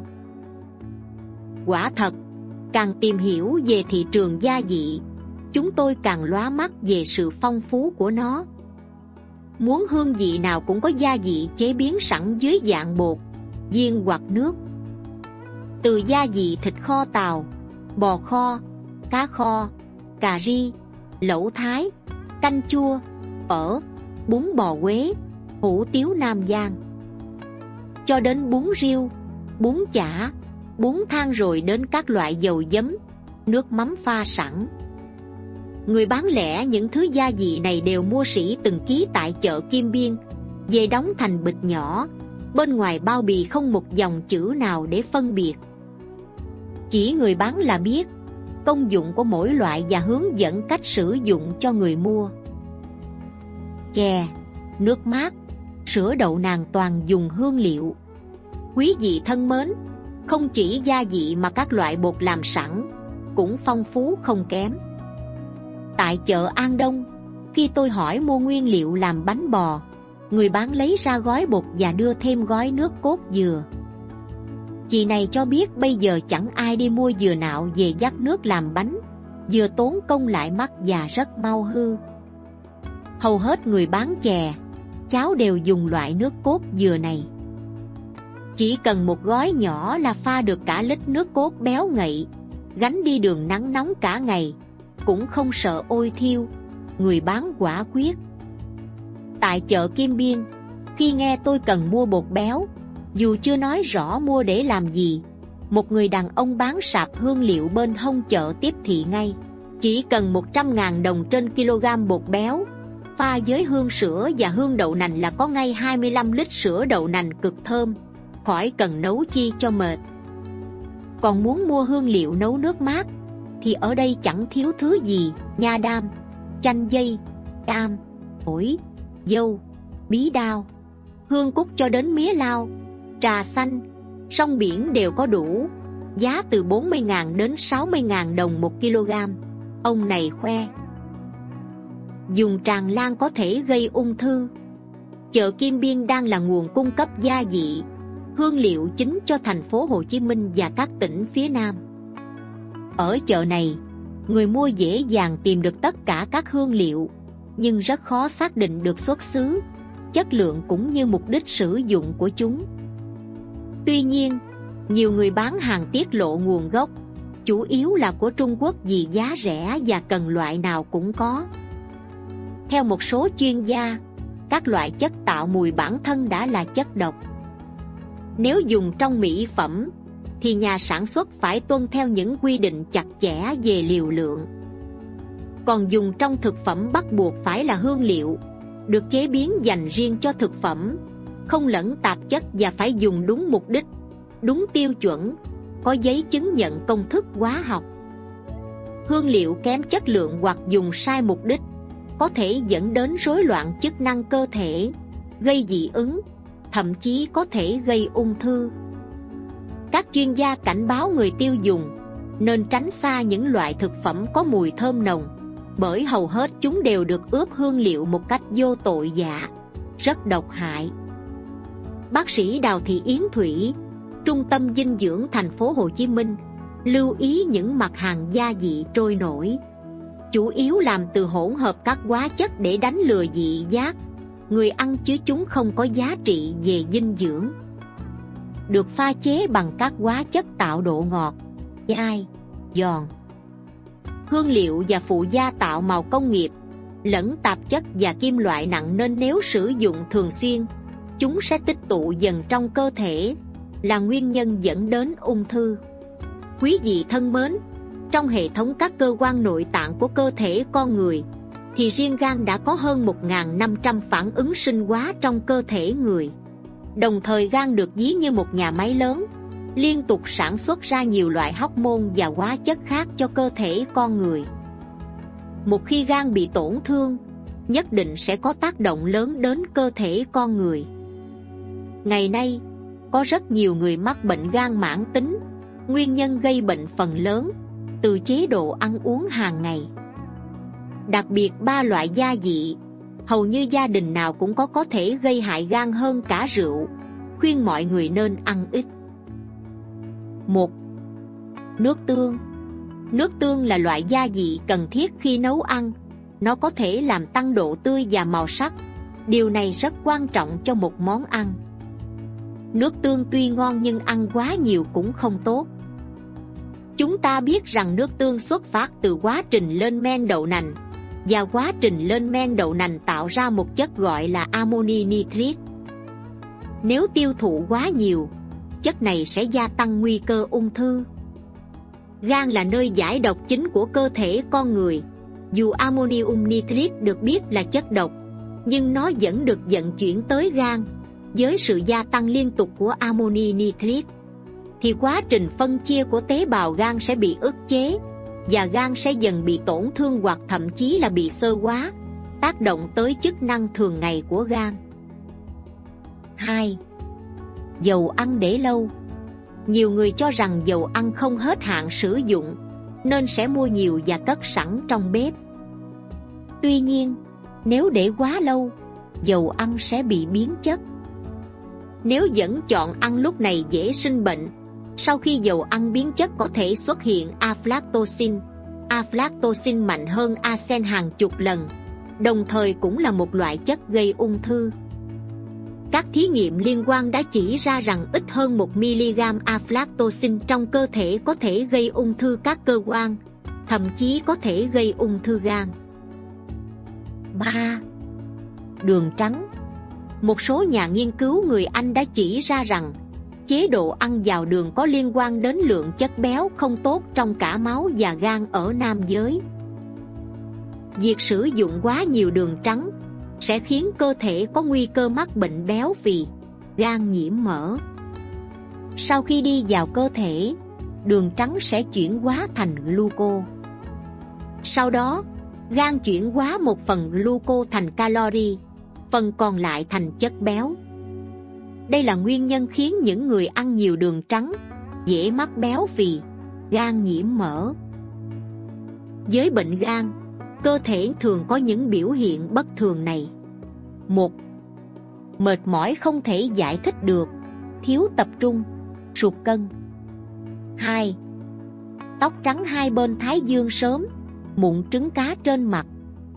A: Quả thật, càng tìm hiểu về thị trường gia vị, chúng tôi càng lóa mắt về sự phong phú của nó. Muốn hương vị nào cũng có gia vị chế biến sẵn dưới dạng bột, viên hoặc nước. Từ gia vị thịt kho tàu, bò kho, cá kho, cà ri, lẩu thái, canh chua, ở, bún bò Quế, hủ tiếu Nam Giang, cho đến bún riêu, bún chả, bún thang rồi đến các loại dầu giấm, nước mắm pha sẵn. Người bán lẻ những thứ gia vị này đều mua sỉ từng ký tại chợ Kim Biên, về đóng thành bịch nhỏ, bên ngoài bao bì không một dòng chữ nào để phân biệt. Chỉ người bán là biết công dụng của mỗi loại và hướng dẫn cách sử dụng cho người mua. Chè, nước mát, sữa đậu nành toàn dùng hương liệu. Quý vị thân mến, không chỉ gia vị mà các loại bột làm sẵn cũng phong phú không kém. Tại chợ An Đông, khi tôi hỏi mua nguyên liệu làm bánh bò, người bán lấy ra gói bột và đưa thêm gói nước cốt dừa. Chị này cho biết bây giờ chẳng ai đi mua dừa nạo về vắt nước làm bánh, dừa tốn công lại mắc và rất mau hư. Hầu hết người bán chè, cháo đều dùng loại nước cốt dừa này. Chỉ cần một gói nhỏ là pha được cả lít nước cốt béo ngậy, gánh đi đường nắng nóng cả ngày, cũng không sợ ôi thiêu. Người bán quả quyết. Tại chợ Kim Biên, khi nghe tôi cần mua bột béo, dù chưa nói rõ mua để làm gì, một người đàn ông bán sạp hương liệu bên hông chợ tiếp thị ngay. Chỉ cần 100.000 đồng trên kg bột béo, pha với hương sữa và hương đậu nành là có ngay 25 lít sữa đậu nành cực thơm, khỏi cần nấu chi cho mệt. Còn muốn mua hương liệu nấu nước mát, thì ở đây chẳng thiếu thứ gì: nha đam, chanh dây, cam, ổi, dâu, bí đao, hương cúc cho đến mía lao, trà xanh, rong biển đều có đủ. Giá từ 40.000 đến 60.000 đồng 1 kg. Ông này khoe dùng tràn lan có thể gây ung thư. Chợ Kim Biên đang là nguồn cung cấp gia vị, hương liệu chính cho thành phố Hồ Chí Minh và các tỉnh phía Nam. Ở chợ này, người mua dễ dàng tìm được tất cả các hương liệu, nhưng rất khó xác định được xuất xứ, chất lượng cũng như mục đích sử dụng của chúng. Tuy nhiên, nhiều người bán hàng tiết lộ nguồn gốc, chủ yếu là của Trung Quốc vì giá rẻ và cần loại nào cũng có. Theo một số chuyên gia, các loại chất tạo mùi bản thân đã là chất độc. Nếu dùng trong mỹ phẩm, thì nhà sản xuất phải tuân theo những quy định chặt chẽ về liều lượng. Còn dùng trong thực phẩm bắt buộc phải là hương liệu được chế biến dành riêng cho thực phẩm, không lẫn tạp chất và phải dùng đúng mục đích, đúng tiêu chuẩn, có giấy chứng nhận công thức hóa học. Hương liệu kém chất lượng hoặc dùng sai mục đích có thể dẫn đến rối loạn chức năng cơ thể, gây dị ứng, thậm chí có thể gây ung thư. Các chuyên gia cảnh báo người tiêu dùng nên tránh xa những loại thực phẩm có mùi thơm nồng, bởi hầu hết chúng đều được ướp hương liệu một cách vô tội vạ, rất độc hại. Bác sĩ Đào Thị Yến Thủy, Trung tâm Dinh dưỡng thành phố Hồ Chí Minh, lưu ý những mặt hàng gia vị trôi nổi chủ yếu làm từ hỗn hợp các hóa chất để đánh lừa vị giác người ăn, chứ chúng không có giá trị về dinh dưỡng. Được pha chế bằng các hóa chất tạo độ ngọt, dai, giòn, hương liệu và phụ gia tạo màu công nghiệp, lẫn tạp chất và kim loại nặng, nên nếu sử dụng thường xuyên, chúng sẽ tích tụ dần trong cơ thể, là nguyên nhân dẫn đến ung thư. Quý vị thân mến, trong hệ thống các cơ quan nội tạng của cơ thể con người, thì riêng gan đã có hơn 1.500 phản ứng sinh hóa trong cơ thể người. Đồng thời gan được ví như một nhà máy lớn, liên tục sản xuất ra nhiều loại hormone và hóa chất khác cho cơ thể con người. Một khi gan bị tổn thương, nhất định sẽ có tác động lớn đến cơ thể con người. Ngày nay, có rất nhiều người mắc bệnh gan mãn tính. Nguyên nhân gây bệnh phần lớn từ chế độ ăn uống hàng ngày. Đặc biệt 3 loại gia vị, hầu như gia đình nào cũng có thể gây hại gan hơn cả rượu. Khuyên mọi người nên ăn ít. 1. Nước tương. Nước tương là loại gia vị cần thiết khi nấu ăn. Nó có thể làm tăng độ tươi và màu sắc. Điều này rất quan trọng cho một món ăn. Nước tương tuy ngon nhưng ăn quá nhiều cũng không tốt. Chúng ta biết rằng nước tương xuất phát từ quá trình lên men đậu nành, và quá trình lên men đậu nành tạo ra một chất gọi là amoni nitrite. Nếu tiêu thụ quá nhiều, chất này sẽ gia tăng nguy cơ ung thư. Gan là nơi giải độc chính của cơ thể con người. Dù ammonium nitrite được biết là chất độc, nhưng nó vẫn được vận chuyển tới gan. Với sự gia tăng liên tục của amoni nitrite, thì quá trình phân chia của tế bào gan sẽ bị ức chế, và gan sẽ dần bị tổn thương hoặc thậm chí là bị xơ hóa, tác động tới chức năng thường ngày của gan. 2. Dầu ăn để lâu. Nhiều người cho rằng dầu ăn không hết hạn sử dụng, nên sẽ mua nhiều và cất sẵn trong bếp. Tuy nhiên, nếu để quá lâu, dầu ăn sẽ bị biến chất. Nếu vẫn chọn ăn lúc này dễ sinh bệnh. Sau khi dầu ăn biến chất có thể xuất hiện aflatoxin. Aflatoxin mạnh hơn arsen hàng chục lần, đồng thời cũng là một loại chất gây ung thư. Các thí nghiệm liên quan đã chỉ ra rằng ít hơn 1 mg aflatoxin trong cơ thể có thể gây ung thư các cơ quan, thậm chí có thể gây ung thư gan. 3. Đường trắng. Một số nhà nghiên cứu người Anh đã chỉ ra rằng chế độ ăn giàu đường có liên quan đến lượng chất béo không tốt trong cả máu và gan ở nam giới. Việc sử dụng quá nhiều đường trắng sẽ khiến cơ thể có nguy cơ mắc bệnh béo phì, gan nhiễm mỡ. Sau khi đi vào cơ thể, đường trắng sẽ chuyển hóa thành gluco. Sau đó, gan chuyển hóa một phần gluco thành calo, phần còn lại thành chất béo. Đây là nguyên nhân khiến những người ăn nhiều đường trắng dễ mắc béo phì, gan nhiễm mỡ. Với bệnh gan, cơ thể thường có những biểu hiện bất thường này. 1. Mệt mỏi không thể giải thích được, thiếu tập trung, sụt cân. 2. Tóc trắng hai bên thái dương sớm, mụn trứng cá trên mặt.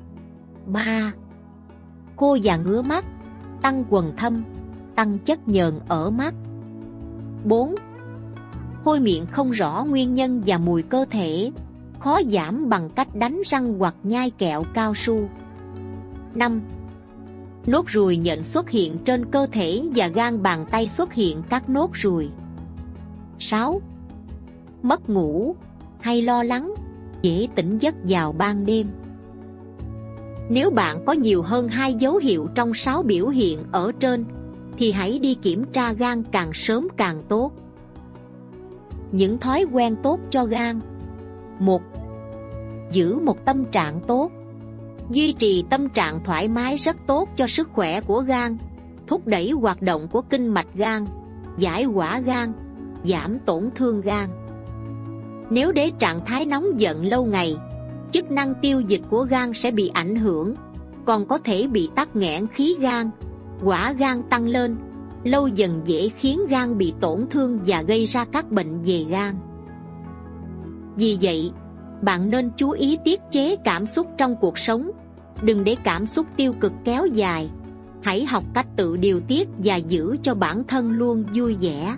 A: 3. Khô và ngứa mắt, tăng quầng thâm, tăng chất nhờn ở mắt. 4. Hôi miệng không rõ nguyên nhân và mùi cơ thể, khó giảm bằng cách đánh răng hoặc nhai kẹo cao su. 5. Nốt ruồi nhện xuất hiện trên cơ thể và gan bàn tay xuất hiện các nốt ruồi. 6. Mất ngủ hay lo lắng, dễ tỉnh giấc vào ban đêm. Nếu bạn có nhiều hơn 2 dấu hiệu trong 6 biểu hiện ở trên, thì hãy đi kiểm tra gan càng sớm càng tốt. Những thói quen tốt cho gan. 1. Giữ một tâm trạng tốt. Duy trì tâm trạng thoải mái rất tốt cho sức khỏe của gan, thúc đẩy hoạt động của kinh mạch gan, giải hỏa gan, giảm tổn thương gan. Nếu để trạng thái nóng giận lâu ngày, chức năng tiêu dịch của gan sẽ bị ảnh hưởng, còn có thể bị tắc nghẽn khí gan, hỏa gan tăng lên, lâu dần dễ khiến gan bị tổn thương và gây ra các bệnh về gan. Vì vậy, bạn nên chú ý tiết chế cảm xúc trong cuộc sống, đừng để cảm xúc tiêu cực kéo dài. Hãy học cách tự điều tiết và giữ cho bản thân luôn vui vẻ.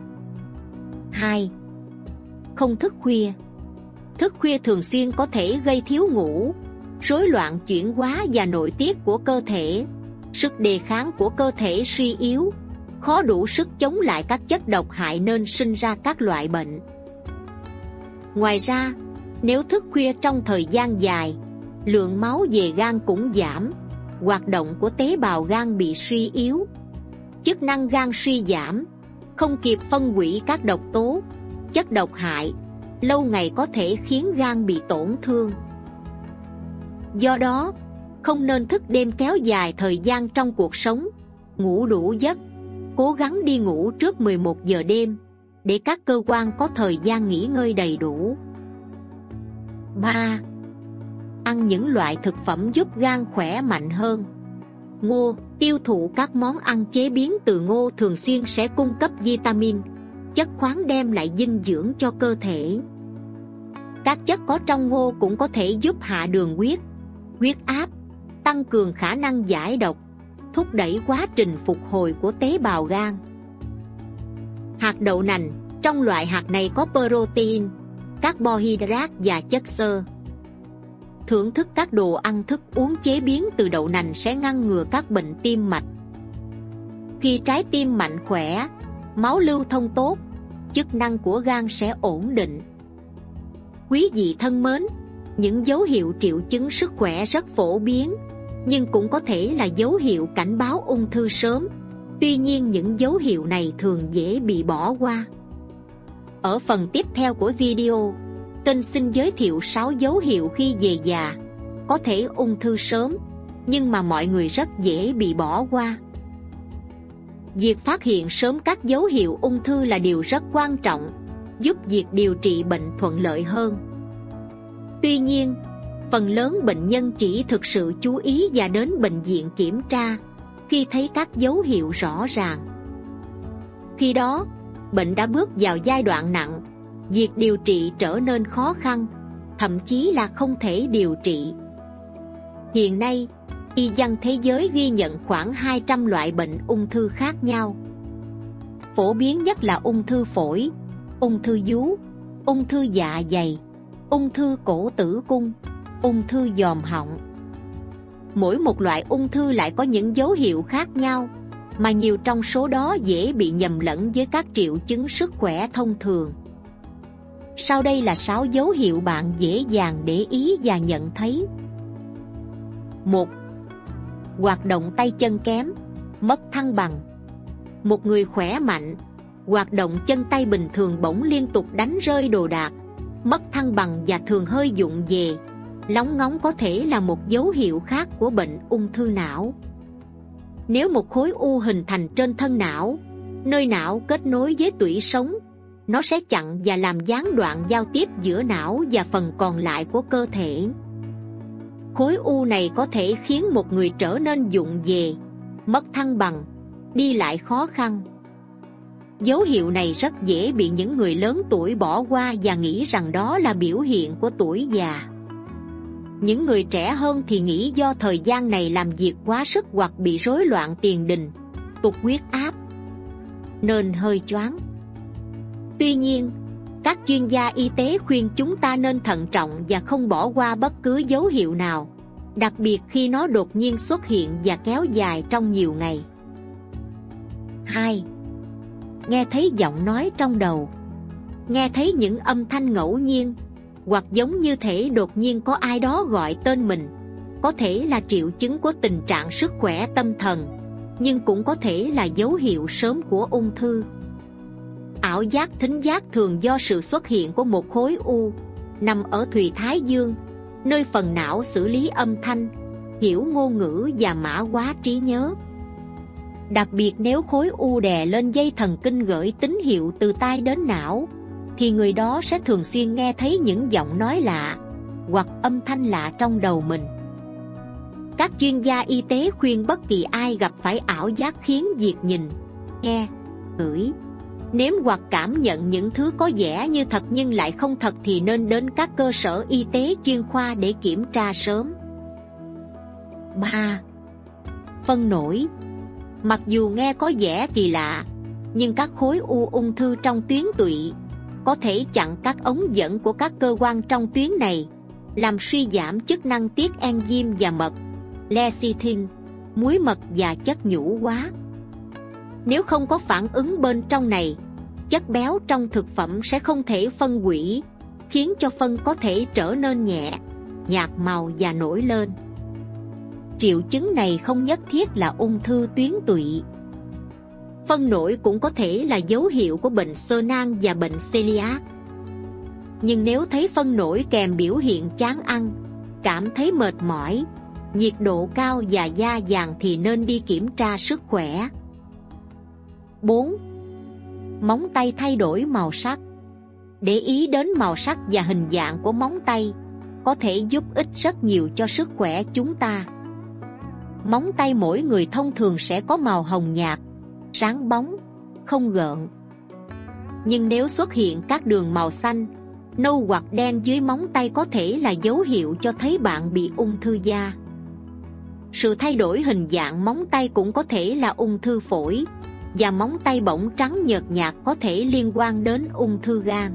A: 2. Không thức khuya. Thức khuya thường xuyên có thể gây thiếu ngủ, rối loạn chuyển hóa và nội tiết của cơ thể, sức đề kháng của cơ thể suy yếu, khó đủ sức chống lại các chất độc hại nên sinh ra các loại bệnh. Ngoài ra, nếu thức khuya trong thời gian dài, lượng máu về gan cũng giảm, hoạt động của tế bào gan bị suy yếu, chức năng gan suy giảm, không kịp phân hủy các độc tố, chất độc hại, lâu ngày có thể khiến gan bị tổn thương. Do đó, không nên thức đêm kéo dài thời gian trong cuộc sống, ngủ đủ giấc, cố gắng đi ngủ trước 11 giờ đêm, để các cơ quan có thời gian nghỉ ngơi đầy đủ. 3. Ăn những loại thực phẩm giúp gan khỏe mạnh hơn. Ngô, tiêu thụ các món ăn chế biến từ ngô thường xuyên sẽ cung cấp vitamin, chất khoáng đem lại dinh dưỡng cho cơ thể. Các chất có trong ngô cũng có thể giúp hạ đường huyết áp, tăng cường khả năng giải độc, thúc đẩy quá trình phục hồi của tế bào gan. Hạt đậu nành, trong loại hạt này có protein, carbohydrate và chất xơ. Thưởng thức các đồ ăn thức uống chế biến từ đậu nành sẽ ngăn ngừa các bệnh tim mạch. Khi trái tim mạnh khỏe, máu lưu thông tốt, chức năng của gan sẽ ổn định. Quý vị thân mến, những dấu hiệu triệu chứng sức khỏe rất phổ biến, nhưng cũng có thể là dấu hiệu cảnh báo ung thư sớm. Tuy nhiên những dấu hiệu này thường dễ bị bỏ qua. Ở phần tiếp theo của video, kênh xin giới thiệu 6 dấu hiệu khi về già, có thể ung thư sớm, nhưng mà mọi người rất dễ bị bỏ qua. Việc phát hiện sớm các dấu hiệu ung thư là điều rất quan trọng, giúp việc điều trị bệnh thuận lợi hơn. Tuy nhiên, phần lớn bệnh nhân chỉ thực sự chú ý và đến bệnh viện kiểm tra khi thấy các dấu hiệu rõ ràng. Khi đó, bệnh đã bước vào giai đoạn nặng, việc điều trị trở nên khó khăn, thậm chí là không thể điều trị. Hiện nay, y văn thế giới ghi nhận khoảng 200 loại bệnh ung thư khác nhau. Phổ biến nhất là ung thư phổi, ung thư vú, ung thư dạ dày, ung thư cổ tử cung, ung thư giòm họng. Mỗi một loại ung thư lại có những dấu hiệu khác nhau, mà nhiều trong số đó dễ bị nhầm lẫn với các triệu chứng sức khỏe thông thường. Sau đây là 6 dấu hiệu bạn dễ dàng để ý và nhận thấy. 1. Hoạt động tay chân kém, mất thăng bằng. Một người khỏe mạnh, hoạt động chân tay bình thường bỗng liên tục đánh rơi đồ đạc, mất thăng bằng và thường hơi vụng về, lóng ngóng có thể là một dấu hiệu khác của bệnh ung thư não. Nếu một khối u hình thành trên thân não, nơi não kết nối với tủy sống, nó sẽ chặn và làm gián đoạn giao tiếp giữa não và phần còn lại của cơ thể. Khối u này có thể khiến một người trở nên vụng về, mất thăng bằng, đi lại khó khăn. Dấu hiệu này rất dễ bị những người lớn tuổi bỏ qua và nghĩ rằng đó là biểu hiện của tuổi già. Những người trẻ hơn thì nghĩ do thời gian này làm việc quá sức hoặc bị rối loạn tiền đình, tụt huyết áp, nên hơi choáng. Tuy nhiên, các chuyên gia y tế khuyên chúng ta nên thận trọng và không bỏ qua bất cứ dấu hiệu nào, đặc biệt khi nó đột nhiên xuất hiện và kéo dài trong nhiều ngày. 2. Nghe thấy giọng nói trong đầu. Nghe thấy những âm thanh ngẫu nhiên, hoặc giống như thể đột nhiên có ai đó gọi tên mình, có thể là triệu chứng của tình trạng sức khỏe tâm thần, nhưng cũng có thể là dấu hiệu sớm của ung thư. Ảo giác thính giác thường do sự xuất hiện của một khối u nằm ở thùy thái dương, nơi phần não xử lý âm thanh, hiểu ngôn ngữ và mã hóa trí nhớ. Đặc biệt nếu khối u đè lên dây thần kinh gửi tín hiệu từ tai đến não, thì người đó sẽ thường xuyên nghe thấy những giọng nói lạ hoặc âm thanh lạ trong đầu mình. Các chuyên gia y tế khuyên bất kỳ ai gặp phải ảo giác khiến việc nhìn, nghe, ngửi, nếm hoặc cảm nhận những thứ có vẻ như thật nhưng lại không thật thì nên đến các cơ sở y tế chuyên khoa để kiểm tra sớm. 3. Phân nổi. Mặc dù nghe có vẻ kỳ lạ, nhưng các khối u ung thư trong tuyến tụy có thể chặn các ống dẫn của các cơ quan trong tuyến này, làm suy giảm chức năng tiết enzyme và mật, lecithin, muối mật và chất nhũ hóa. Nếu không có phản ứng bên trong này, chất béo trong thực phẩm sẽ không thể phân hủy, khiến cho phân có thể trở nên nhẹ, nhạt màu và nổi lên. Triệu chứng này không nhất thiết là ung thư tuyến tụy. Phân nổi cũng có thể là dấu hiệu của bệnh xơ nang và bệnh celiac. Nhưng nếu thấy phân nổi kèm biểu hiện chán ăn, cảm thấy mệt mỏi, nhiệt độ cao và da vàng thì nên đi kiểm tra sức khỏe. 4. Móng tay thay đổi màu sắc. Để ý đến màu sắc và hình dạng của móng tay có thể giúp ích rất nhiều cho sức khỏe chúng ta. Móng tay mỗi người thông thường sẽ có màu hồng nhạt, sáng bóng, không gợn. Nhưng nếu xuất hiện các đường màu xanh, nâu hoặc đen dưới móng tay có thể là dấu hiệu cho thấy bạn bị ung thư da. Sự thay đổi hình dạng móng tay cũng có thể là ung thư phổi, và móng tay bỗng trắng nhợt nhạt có thể liên quan đến ung thư gan.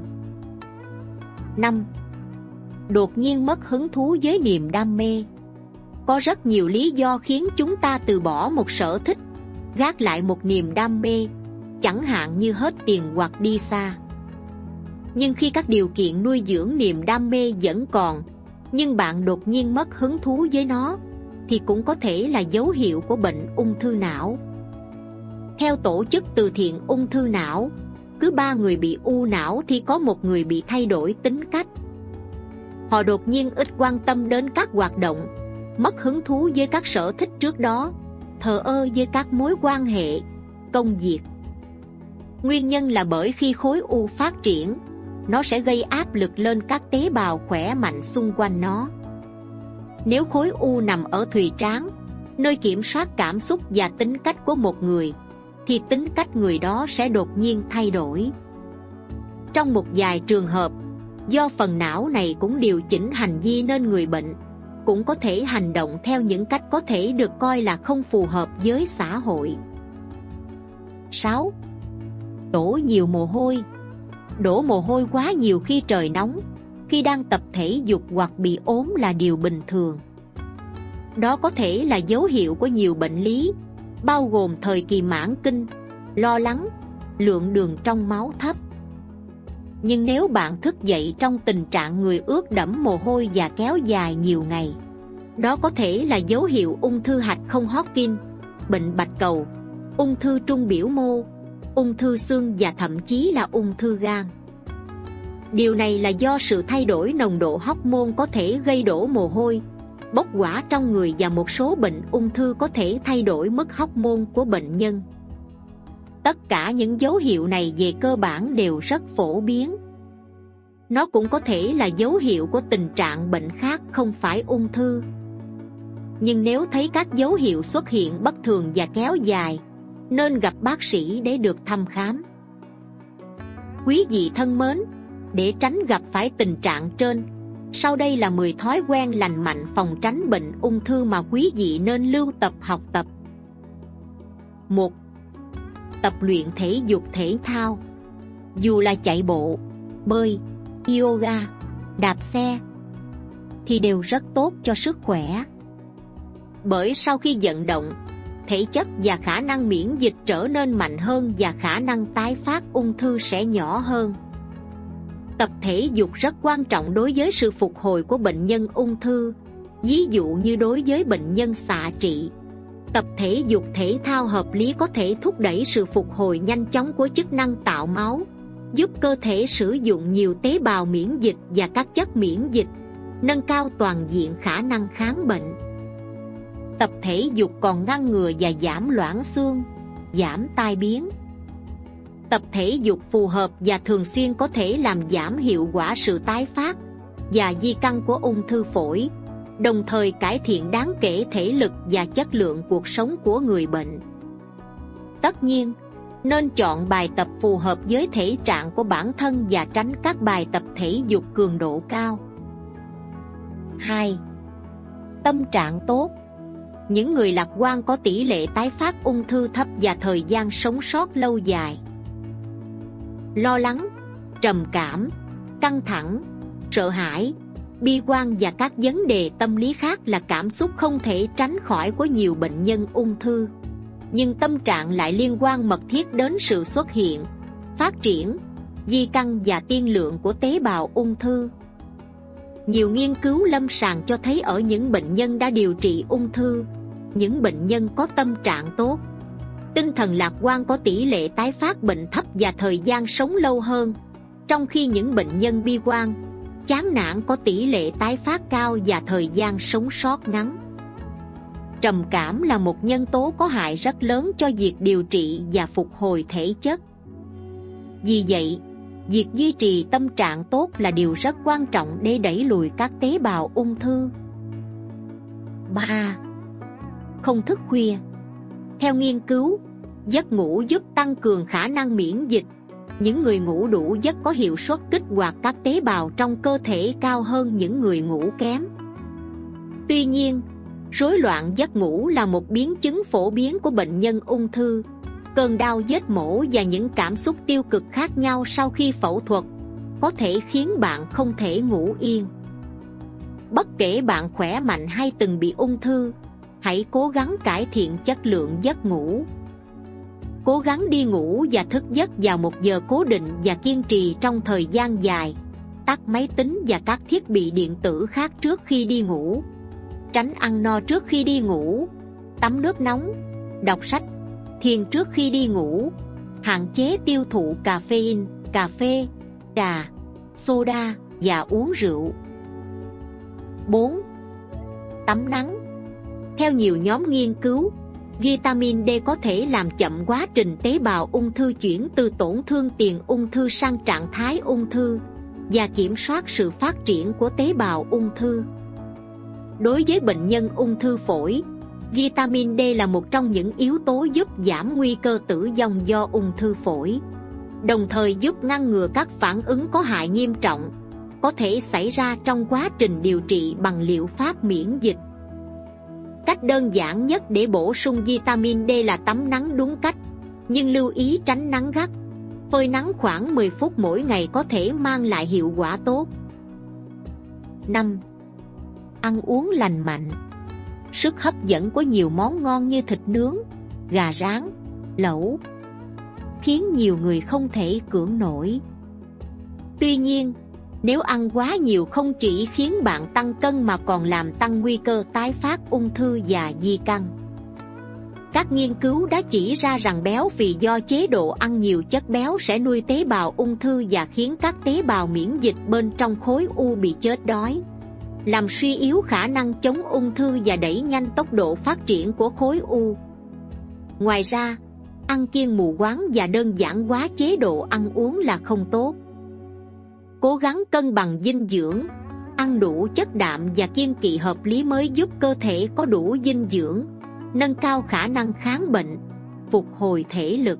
A: 5. Đột nhiên mất hứng thú với niềm đam mê. Có rất nhiều lý do khiến chúng ta từ bỏ một sở thích, gác lại một niềm đam mê, chẳng hạn như hết tiền hoặc đi xa. Nhưng khi các điều kiện nuôi dưỡng niềm đam mê vẫn còn, nhưng bạn đột nhiên mất hứng thú với nó, thì cũng có thể là dấu hiệu của bệnh ung thư não. Theo tổ chức từ thiện ung thư não, cứ 3 người bị u não thì có 1 người bị thay đổi tính cách. Họ đột nhiên ít quan tâm đến các hoạt động, mất hứng thú với các sở thích trước đó, thờ ơ với các mối quan hệ, công việc. Nguyên nhân là bởi khi khối u phát triển, nó sẽ gây áp lực lên các tế bào khỏe mạnh xung quanh nó. Nếu khối u nằm ở thùy trán, nơi kiểm soát cảm xúc và tính cách của một người, thì tính cách người đó sẽ đột nhiên thay đổi. Trong một vài trường hợp, do phần não này cũng điều chỉnh hành vi nên người bệnh cũng có thể hành động theo những cách có thể được coi là không phù hợp với xã hội. 6. Đổ nhiều mồ hôi. Đổ mồ hôi quá nhiều khi trời nóng, khi đang tập thể dục hoặc bị ốm là điều bình thường. Đó có thể là dấu hiệu của nhiều bệnh lý, bao gồm thời kỳ mãn kinh, lo lắng, lượng đường trong máu thấp. Nhưng nếu bạn thức dậy trong tình trạng người ướt đẫm mồ hôi và kéo dài nhiều ngày, đó có thể là dấu hiệu ung thư hạch không Hodgkin, bệnh bạch cầu, ung thư trung biểu mô, ung thư xương và thậm chí là ung thư gan. Điều này là do sự thay đổi nồng độ hormone có thể gây đổ mồ hôi, bốc hỏa trong người, và một số bệnh ung thư có thể thay đổi mức hormone của bệnh nhân. Tất cả những dấu hiệu này về cơ bản đều rất phổ biến. Nó cũng có thể là dấu hiệu của tình trạng bệnh khác không phải ung thư. Nhưng nếu thấy các dấu hiệu xuất hiện bất thường và kéo dài, nên gặp bác sĩ để được thăm khám. Quý vị thân mến, để tránh gặp phải tình trạng trên, sau đây là 10 thói quen lành mạnh phòng tránh bệnh ung thư mà quý vị nên lưu tập học tập. 1. Tập luyện thể dục thể thao. Dù là chạy bộ, bơi, yoga, đạp xe, thì đều rất tốt cho sức khỏe. Bởi sau khi vận động, thể chất và khả năng miễn dịch trở nên mạnh hơn và khả năng tái phát ung thư sẽ nhỏ hơn. Tập thể dục rất quan trọng đối với sự phục hồi của bệnh nhân ung thư, ví dụ như đối với bệnh nhân xạ trị. Tập thể dục thể thao hợp lý có thể thúc đẩy sự phục hồi nhanh chóng của chức năng tạo máu, giúp cơ thể sử dụng nhiều tế bào miễn dịch và các chất miễn dịch, nâng cao toàn diện khả năng kháng bệnh. Tập thể dục còn ngăn ngừa và giảm loãng xương, giảm tai biến. Tập thể dục phù hợp và thường xuyên có thể làm giảm hiệu quả sự tái phát và di căn của ung thư phổi, đồng thời cải thiện đáng kể thể lực và chất lượng cuộc sống của người bệnh. Tất nhiên, nên chọn bài tập phù hợp với thể trạng của bản thân và tránh các bài tập thể dục cường độ cao. 2. Tâm trạng tốt. Những người lạc quan có tỷ lệ tái phát ung thư thấp và thời gian sống sót lâu dài. Lo lắng, trầm cảm, căng thẳng, sợ hãi, bi quan và các vấn đề tâm lý khác là cảm xúc không thể tránh khỏi của nhiều bệnh nhân ung thư. Nhưng tâm trạng lại liên quan mật thiết đến sự xuất hiện, phát triển, di căn và tiên lượng của tế bào ung thư. Nhiều nghiên cứu lâm sàng cho thấy ở những bệnh nhân đã điều trị ung thư, những bệnh nhân có tâm trạng tốt, Tinh thần lạc quan có tỷ lệ tái phát bệnh thấp và thời gian sống lâu hơn, trong khi những bệnh nhân bi quan, chán nản có tỷ lệ tái phát cao và thời gian sống sót ngắn. Trầm cảm là một nhân tố có hại rất lớn cho việc điều trị và phục hồi thể chất. Vì vậy, việc duy trì tâm trạng tốt là điều rất quan trọng để đẩy lùi các tế bào ung thư. 3. Không thức khuya. Theo nghiên cứu, giấc ngủ giúp tăng cường khả năng miễn dịch. Những người ngủ đủ giấc có hiệu suất kích hoạt các tế bào trong cơ thể cao hơn những người ngủ kém. Tuy nhiên, rối loạn giấc ngủ là một biến chứng phổ biến của bệnh nhân ung thư. Cơn đau vết mổ và những cảm xúc tiêu cực khác nhau sau khi phẫu thuật có thể khiến bạn không thể ngủ yên. Bất kể bạn khỏe mạnh hay từng bị ung thư, hãy cố gắng cải thiện chất lượng giấc ngủ. Cố gắng đi ngủ và thức giấc vào một giờ cố định và kiên trì trong thời gian dài. Tắt máy tính và các thiết bị điện tử khác trước khi đi ngủ. Tránh ăn no trước khi đi ngủ. Tắm nước nóng, đọc sách, thiền trước khi đi ngủ. Hạn chế tiêu thụ caffeine, cà phê, trà, soda và uống rượu. 4. Tắm nắng. Theo nhiều nhóm nghiên cứu, vitamin D có thể làm chậm quá trình tế bào ung thư chuyển từ tổn thương tiền ung thư sang trạng thái ung thư và kiểm soát sự phát triển của tế bào ung thư. Đối với bệnh nhân ung thư phổi, vitamin D là một trong những yếu tố giúp giảm nguy cơ tử vong do ung thư phổi, đồng thời giúp ngăn ngừa các phản ứng có hại nghiêm trọng có thể xảy ra trong quá trình điều trị bằng liệu pháp miễn dịch. Cách đơn giản nhất để bổ sung vitamin D là tắm nắng đúng cách, nhưng lưu ý tránh nắng gắt. Phơi nắng khoảng 10 phút mỗi ngày có thể mang lại hiệu quả tốt. 5. Ăn uống lành mạnh. Sức hấp dẫn của nhiều món ngon như thịt nướng, gà rán, lẩu khiến nhiều người không thể cưỡng nổi. Tuy nhiên, nếu ăn quá nhiều không chỉ khiến bạn tăng cân mà còn làm tăng nguy cơ tái phát ung thư và di căn. Các nghiên cứu đã chỉ ra rằng béo phì do chế độ ăn nhiều chất béo sẽ nuôi tế bào ung thư và khiến các tế bào miễn dịch bên trong khối u bị chết đói, làm suy yếu khả năng chống ung thư và đẩy nhanh tốc độ phát triển của khối u. Ngoài ra, ăn kiêng mù quáng và đơn giản hóa chế độ ăn uống là không tốt. Cố gắng cân bằng dinh dưỡng, ăn đủ chất đạm và kiêng kỵ hợp lý mới giúp cơ thể có đủ dinh dưỡng, nâng cao khả năng kháng bệnh, phục hồi thể lực.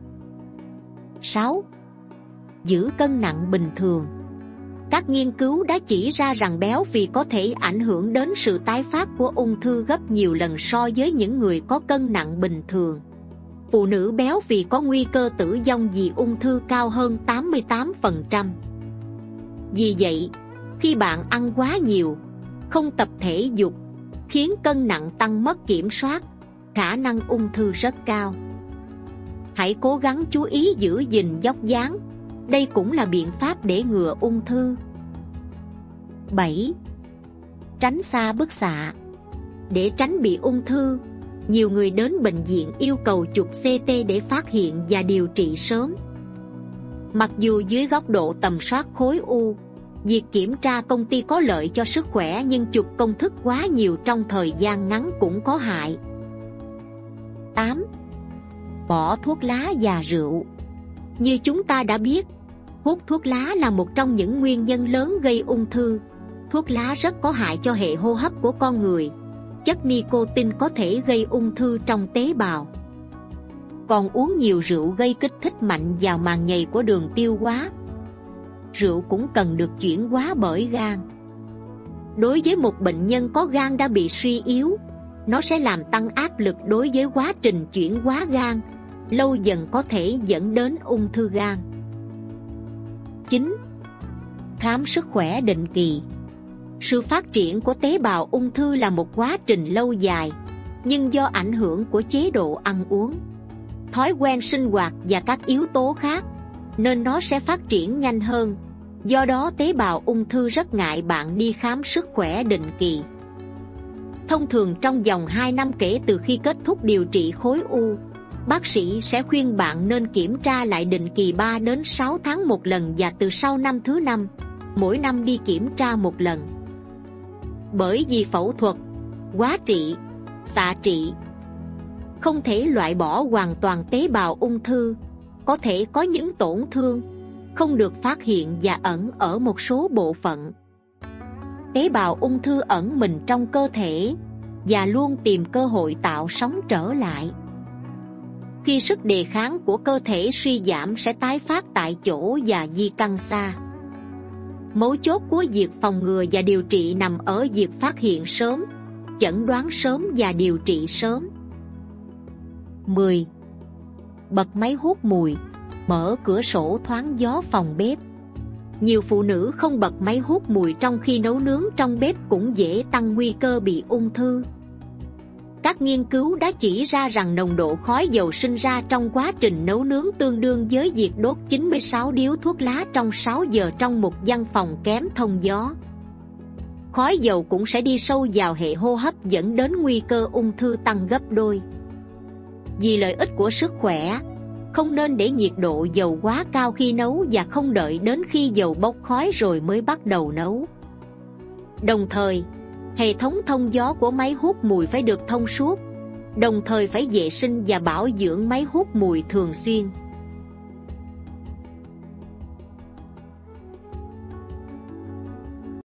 A: 6. Giữ cân nặng bình thường. Các nghiên cứu đã chỉ ra rằng béo phì có thể ảnh hưởng đến sự tái phát của ung thư gấp nhiều lần so với những người có cân nặng bình thường. Phụ nữ béo phì có nguy cơ tử vong vì ung thư cao hơn 88%. Vì vậy, khi bạn ăn quá nhiều, không tập thể dục, khiến cân nặng tăng mất kiểm soát, khả năng ung thư rất cao. Hãy cố gắng chú ý giữ gìn vóc dáng, đây cũng là biện pháp để ngừa ung thư. 7. Tránh xa bức xạ. Để tránh bị ung thư, nhiều người đến bệnh viện yêu cầu chụp CT để phát hiện và điều trị sớm. Mặc dù dưới góc độ tầm soát khối u, việc kiểm tra công ty có lợi cho sức khỏe, nhưng chụp công thức quá nhiều trong thời gian ngắn cũng có hại. 8. Bỏ thuốc lá và rượu. Như chúng ta đã biết, hút thuốc lá là một trong những nguyên nhân lớn gây ung thư. Thuốc lá rất có hại cho hệ hô hấp của con người. Chất nicotine có thể gây ung thư trong tế bào. Còn uống nhiều rượu gây kích thích mạnh vào màng nhầy của đường tiêu hóa. Rượu cũng cần được chuyển hóa bởi gan. Đối với một bệnh nhân có gan đã bị suy yếu, nó sẽ làm tăng áp lực đối với quá trình chuyển hóa gan, lâu dần có thể dẫn đến ung thư gan. 9. Khám sức khỏe định kỳ. Sự phát triển của tế bào ung thư là một quá trình lâu dài, nhưng do ảnh hưởng của chế độ ăn uống, thói quen sinh hoạt và các yếu tố khác, nên nó sẽ phát triển nhanh hơn. Do đó tế bào ung thư rất ngại bạn đi khám sức khỏe định kỳ. Thông thường trong vòng 2 năm kể từ khi kết thúc điều trị khối u, Các bác sĩ sẽ khuyên bạn nên kiểm tra lại định kỳ 3 đến 6 tháng một lần và từ sau năm thứ 5, mỗi năm đi kiểm tra một lần. Bởi vì phẫu thuật, hóa trị, xạ trị không thể loại bỏ hoàn toàn tế bào ung thư, có thể có những tổn thương không được phát hiện và ẩn ở một số bộ phận. Tế bào ung thư ẩn mình trong cơ thể và luôn tìm cơ hội tạo sống trở lại. Khi sức đề kháng của cơ thể suy giảm sẽ tái phát tại chỗ và di căn xa. Mấu chốt của việc phòng ngừa và điều trị nằm ở việc phát hiện sớm, chẩn đoán sớm và điều trị sớm. 10. Bật máy hút mùi, mở cửa sổ thoáng gió phòng bếp. Nhiều phụ nữ không bật máy hút mùi trong khi nấu nướng trong bếp cũng dễ tăng nguy cơ bị ung thư. Các nghiên cứu đã chỉ ra rằng nồng độ khói dầu sinh ra trong quá trình nấu nướng tương đương với việc đốt 96 điếu thuốc lá trong 6 giờ trong một văn phòng kém thông gió. Khói dầu cũng sẽ đi sâu vào hệ hô hấp dẫn đến nguy cơ ung thư tăng gấp đôi. Vì lợi ích của sức khỏe, không nên để nhiệt độ dầu quá cao khi nấu và không đợi đến khi dầu bốc khói rồi mới bắt đầu nấu. Đồng thời, hệ thống thông gió của máy hút mùi phải được thông suốt, đồng thời phải vệ sinh và bảo dưỡng máy hút mùi thường xuyên.